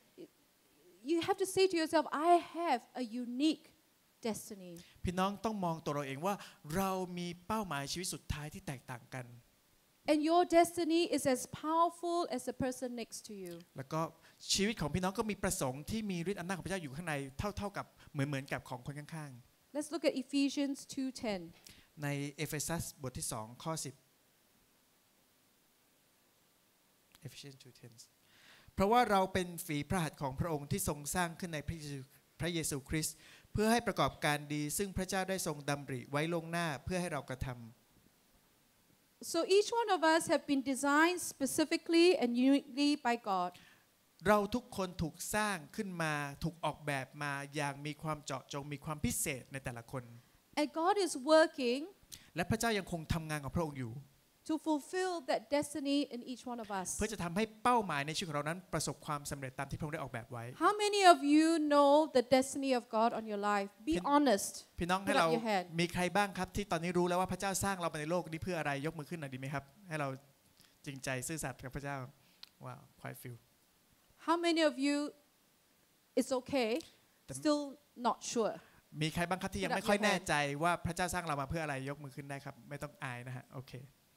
S1: You have to say to yourself, I have a unique destiny.
S2: พี่น้องต้องมองตัวเราเองว่าเรามีเป้าหมายชีวิตสุดท้ายที่แตกต่างกัน
S1: And your destiny is as powerful as the person next to you.
S2: แล้วก็ชีวิตของพี่น้องก็มีประสงค์ที่มีฤทธิ์อำนาจของพระเจ้าอยู่ข้างในเท่ากับเหมือนกับของคนข้าง
S1: Let's look at Ephesians 2:10.
S2: ๆในเอเฟซัสบทที่2ข้อ10 Ephesians 2:10 เพราะว่าเราเป็นฝีพระหัตถ์ของพระองค์ที่ทรงสร้างขึ้นในพระเยซูคริสต์เพื่อให้ประกอบการดีซึ่งพระเจ้าได้ทรงดำริไว้ล่วงหน้าเพื่อให้เรากระทำ
S1: So each one of us have been designed specifically and uniquely by God.
S2: เราทุกคนถูกสร้างขึ้นมาถูกออกแบบมาอย่างมีความเจาะจงมีความพิเศษในแต่ละคน
S1: And God is working
S2: และพระเจ้ายังคงทำงานของพระองค์อยู่
S1: to fulfill that destiny in each one of us.
S2: เพื่อจะทำให้เป้าหมายในชีวิตของเรานั้นประสบความสำเร็จตามที่พระองค์ได้ออกแบบไว้
S1: How many of you know the destiny of God on your life? Be honest.
S2: พี่น้อง
S1: Put
S2: ให้
S1: up
S2: เรา
S1: your hand.
S2: มีใครบ้างครับที่ตอนนี้รู้แล้วว่าพระเจ้าสร้างเรามาในโลกนี้เพื่ออะไรยกมือขึ้นหน่อยดีไหมครับให้เราจริงใจซื่อสัตย์กับพระเจ้าว้าว quite few
S1: How many of you it's okay, still not sure?
S2: มีใครบ้างครับที่ยังไม่ค่อยแน่ใจว่าพระเจ้าสร้างเรามาเพื่ออะไรยกมือขึ้นได้ครับไม่ต้องอายนะฮะโอเค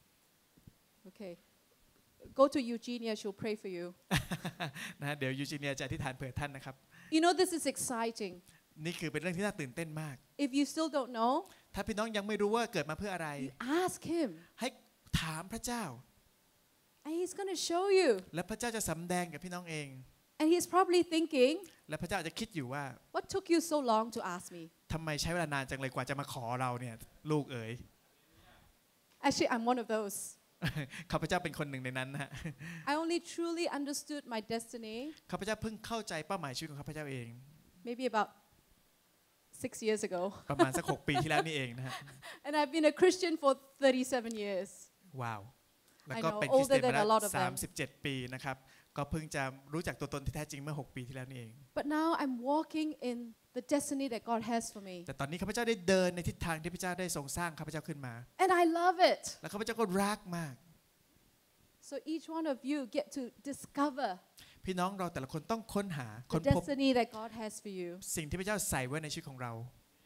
S1: Okay. Go to Eugenia, she'll pray for you.
S2: นะฮะเดี๋ยวยูจีเนียจะอธิษฐานเผื่อท่านนะครับ
S1: You know, this is exciting.
S2: นี่คือเป็นเรื่องที่น่าตื่นเต้นมาก
S1: If you still don't know,
S2: ถ้าพี่น้องยังไม่รู้ว่าเกิดมาเพื่ออะไร
S1: you ask Him,
S2: ให้ถามพระเจ้า
S1: and He's going to show you.
S2: และพระเจ้าจะสำแดงกับพี่น้องเอง
S1: And He's probably thinking,
S2: และพระเจ้าอาจจะคิดอยู่ว่า
S1: what took you so long to ask me?
S2: ทำไมใช้เวลานานจังเลยกว่าจะมาขอเราเนี่ยลูกเอ๋ย
S1: Actually, I'm one of those.
S2: ข้าพเจ้าเป็นคนหนึ่งในนั้นนะฮะ
S1: I only truly understood my destiny
S2: ข้าพเจ้าเพิ่งเข้าใจเป้าหมายชีวิตของข้าพเจ้าเอง
S1: maybe about 6 years ago.
S2: ประมาณสัก6 ปีที่แล้วนี่เองนะฮะ
S1: And I've been a Christian for 37 years.
S2: ว้าวแล้ว
S1: I
S2: ก็
S1: know,
S2: เป็นคริสเตียน
S1: older
S2: มา
S1: than
S2: แล้
S1: a
S2: ว
S1: lot of them.
S2: 37 ปีนะครับก็เพิ่งจะรู้จักตัวตนที่แท้จริงเมื่อ6 ปีที่แล้วนี่เอง
S1: But now I'm walking in the destiny that God has for me.
S2: แต่ตอนนี้ข้าพเจ้าได้เดินในทิศทางที่พระเจ้าได้ทรงสร้างข้าพเจ้าขึ้นมา
S1: And I love it.
S2: แล้วข้าพเจ้าก็รักมาก
S1: So each one of you get to discover
S2: พี่น้องเราแต่ละคนต้องค้นหา
S1: the
S2: ค้นพบ
S1: destiny that God has for you.
S2: สิ่งที่พระเจ้าใส่ไว้ในชีวิตของเรา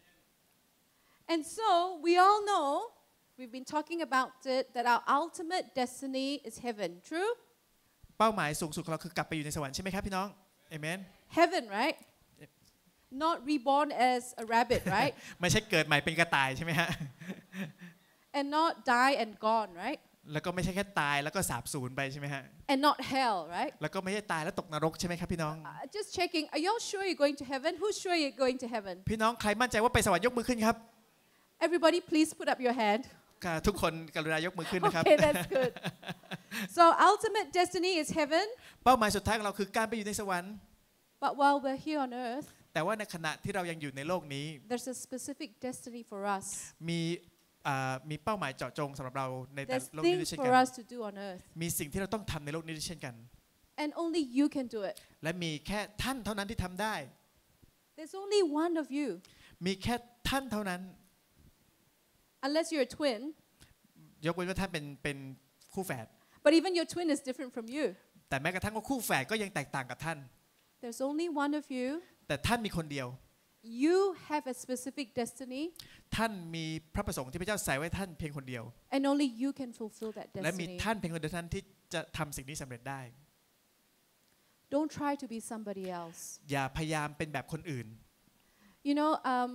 S1: And so we all know, we've been talking about it, that our ultimate destiny is heaven. True?
S2: เป้าหมายสูงสุดของเราคือกลับไปอยู่ในสวรรค์ใช่ไหมครับพี่น้องเอเมน
S1: Heaven, right? Not reborn as a rabbit, right?
S2: ไม่ใช่เกิดใหม่เป็นกระต่ายใช่ไหมฮะ
S1: And not die and gone, right?
S2: แล้วก็ไม่ใช่แค่ตายแล้วก็สาบสูญไปใช่ไหมฮะ
S1: And not hell, right?
S2: แล้วก็ไม่ใช่ตายแล้วตกนรกใช่ไหมครับพี่น้อง
S1: Just checking, are y'all sure you're going to heaven? Who's sure you're going to heaven?
S2: พี่น้องใครมั่นใจว่าไปสวรรค์ยกมือขึ้นครับ
S1: Everybody, please put up your hand.
S2: ค่ะทุกคนกรุณายกมือขึ้นนะครับ
S1: Okay, that's good. So ultimate destiny is heaven,
S2: เป้าหมายสุดท้ายของเราคือการไปอยู่ในสวรรค์
S1: but while we're here on earth,
S2: แต่ว่าในขณะที่เรายังอยู่ในโลกนี้
S1: there's a specific destiny for us.
S2: มีเป้าหมายเจาะจงสำหรับเราในแต่
S1: There's
S2: โลกนี้
S1: things
S2: ด้วยเช่น
S1: for
S2: กัน
S1: us to do on earth,
S2: มีสิ่งที่เราต้องทำในโลกนี้ด้วยเช่นกัน
S1: and only you can do it.
S2: และมีแค่ท่านเท่านั้นที่ทำได้
S1: There's only one of you,
S2: มีแค่ท่านเท่านั้น
S1: unless you're a twin,
S2: ยกเว้นว่าท่านเป็นคู่แฝด
S1: but even your twin is different from you.
S2: แต่แม้กระทั่งว่าคู่แฝดก็ยังแตกต่างกับท่าน
S1: There's only one of you.
S2: แต่ท่านมีคนเดียว
S1: You have a specific destiny,
S2: ท่านมีพระประสงค์ที่พระเจ้าใส่ไว้ท่านเพียงคนเดียว
S1: and only you can fulfill that
S2: และมี
S1: destiny.
S2: ท่านเพียงคนเดียวเท่านั้นที่จะทำสิ่งนี้สำเร็จได้
S1: Don't try to be somebody else.
S2: อย่าพยายามเป็นแบบคนอื่น
S1: You know,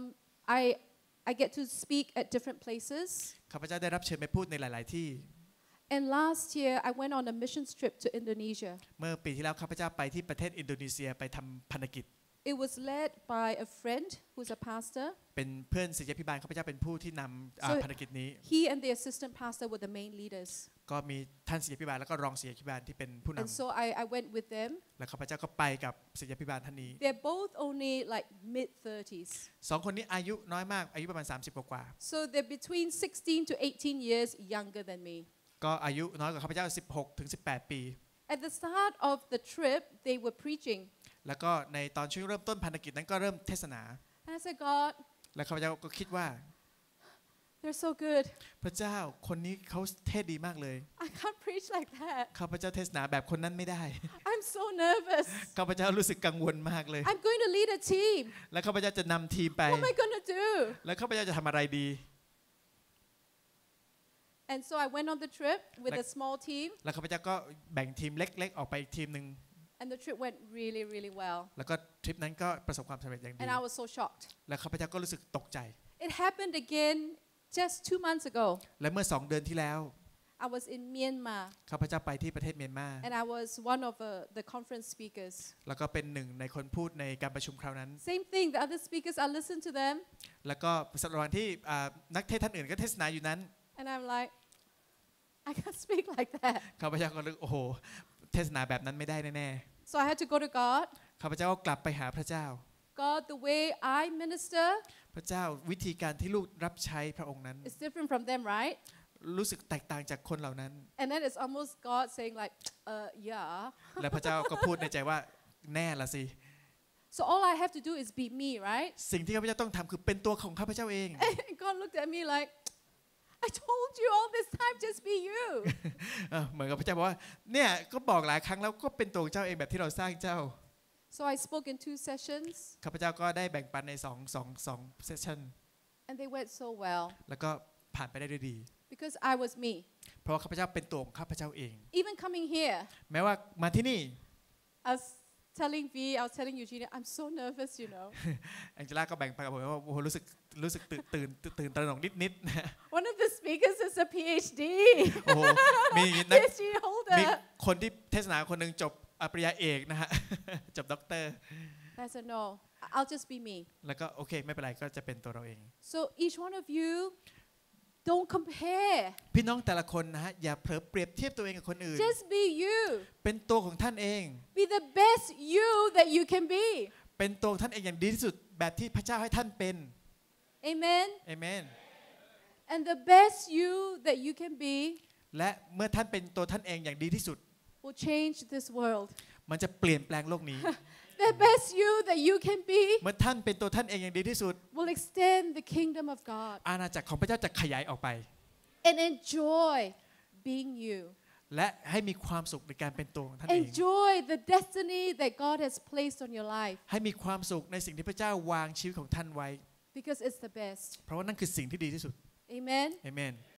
S1: I get to speak at different places.
S2: ข้าพเจ้าได้รับเชิญไปพูดในหลาย ๆ ที่
S1: And last year, I went on a mission trip to Indonesia.
S2: เมื่อปีที่แล้วข้าพเจ้าไปที่ประเทศอินโดนีเซียไปทำพันธกิจ
S1: It was led by a friend who's a pastor.
S2: เป็นเพื่อนศิษยาภิบาลข้าพเจ้าเป็นผู้ที่นำ
S1: So
S2: พันธกิจนี้
S1: he and the assistant pastor were the main leaders.
S2: ก็มีท่านศิษยาภิบาลแล้วก็รองศิษยาภิบาลที่เป็นผู้น
S1: And so I went with them.
S2: ำและข้าพเจ้าก็ไปกับศิษยาภิบาลท่านนี้
S1: They're both only like mid-30s.
S2: สองคนนี้อายุน้อยมากอายุประมาณ30กว่า
S1: So they're between 16 to 18 years younger than me.
S2: ก็อายุน้อยกว่าข้าพเจ้า16 ถึง 18 ปี
S1: At the start of the trip, they were preaching.
S2: แล้วก็ในตอนช่วงเริ่มต้นพันธกิจนั้นก็เริ่มเทศนา
S1: And I said, God,
S2: และข้าพเจ้าก็คิดว่า
S1: they're so good.
S2: พระเจ้าคนนี้เขาเทศดีมากเลย
S1: I can't preach like that.
S2: ข้าพเจ้าเทศนาแบบคนนั้นไม่ได้
S1: I'm so nervous.
S2: ข้าพเจ้ารู้สึกกังวลมากเลย
S1: I'm going to lead a team.
S2: และข้าพเจ้าจะนำทีมไป
S1: What am I going to do?
S2: และข้าพเจ้าจะทำอะไรดี
S1: And so I went on the trip with a small team,
S2: และข้าพเจ้าก็แบ่งทีมเล็กๆออกไปอีกทีมหนึ่ง
S1: and the trip went really, really well.
S2: แล้วก็ทริปนั้นก็ประสบความสำเร็จอย่างดี
S1: And I was so shocked.
S2: และข้าพเจ้าก็รู้สึกตกใจ
S1: It happened again just 2 months ago.
S2: และเมื่อ2 เดือนที่แล้ว
S1: I was in Myanmar,
S2: ข้าพเจ้าไปที่ประเทศเมียนมา
S1: and I was one of the conference speakers.
S2: แล้วก็เป็นหนึ่งในคนพูดในการประชุมคราวนั้น
S1: Same thing, the other speakers, I listened to them,
S2: แล้วก็สำหรับวันที่นักเทศน์ท่านอื่นก็เทศนาอยู่นั้น
S1: and I'm like, I can't speak like that.
S2: ข้าพเจ้าก็นึกโอ้โหเทศนาแบบนั้นไม่ได้แน่
S1: So I had to go to God.
S2: ๆข้าพเจ้าก็กลับไปหาพระเจ้า
S1: God, the way I minister
S2: พระเจ้าวิธีการที่ลูกรับใช้พระองค์นั้น
S1: is different from them, right?
S2: รู้สึกแตกต่างจากคนเหล่านั้น
S1: And then it's almost God saying like, yeah.
S2: และพระเจ้าก็พูดในใจว่าแน่ละสิ
S1: So all I have to do is be me, right?
S2: สิ่งที่ข้าพเจ้าต้องทำคือเป็นตัวของข้าพเจ้าเอง
S1: And God looked at me like, I told you all this time, just be you.
S2: เหมือนกับพระเจ้าบอกว่าเนี่ยก็บอกหลายครั้งแล้วก็เป็นตัวของเจ้าเองแบบที่เราสร้างเจ้า
S1: So I spoke in 2 sessions,
S2: ข้าพเจ้าก็ได้แบ่งปันในสองเซสชั่น
S1: and they went so well
S2: แล้วก็ผ่านไปได้ด้วยดี
S1: because I was me.
S2: เพราะว่าข้าพเจ้าเป็นตัวของข้าพเจ้าเอง
S1: Even coming here,
S2: แม้ว่ามาที่นี่
S1: I was telling Eugenia, I'm so nervous, you know.
S2: แองเจล่าก็แบ่งปันกับผมว่าโอ้โหรู้สึกตื่นตระหนกนิดๆ
S1: One of the speakers is a PhD,
S2: โอ้โหมีนัก
S1: PhD
S2: มี
S1: holder.
S2: คนที่เทศนาคนหนึ่งจบปริญญาเอกนะฮะ จบด็อกเตอร์
S1: I said, no, I'll just be me.
S2: แล้วก็โอเคไม่เป็นไรก็จะเป็นตัวเราเอง
S1: So each one of you, don't compare.
S2: พี่น้องแต่ละคนนะฮะอย่าเผลอเปรียบเทียบตัวเองกับคนอื่น
S1: Just be you.
S2: เป็นตัวของท่านเอง
S1: Be the best you that you can be.
S2: เป็นตัวของท่านเองอย่างดีที่สุดแบบที่พระเจ้าให้ท่านเป็น
S1: Amen.
S2: เอเมน
S1: And the best you that you can be
S2: และเมื่อท่านเป็นตัวท่านเองอย่างดีที่สุด
S1: will change this world.
S2: มันจะเปลี่ยนแปลงโลกนี้
S1: The best you that you can be
S2: เมื่อท่านเป็นตัวท่านเองอย่างดีที่สุด
S1: will extend the kingdom of God
S2: อาณาจักรของพระเจ้าจะขยายออกไป
S1: and enjoy being you.
S2: และให้มีความสุขในการเป็นตัวของท่านเอง
S1: Enjoy the destiny that God has placed on your life
S2: ให้มีความสุขในสิ่งที่พระเจ้าวางชีวิตของท่านไว้
S1: because it's the best.
S2: เพราะว่านั่นคือสิ่งที่ดีที่สุด
S1: Amen.
S2: เอเมน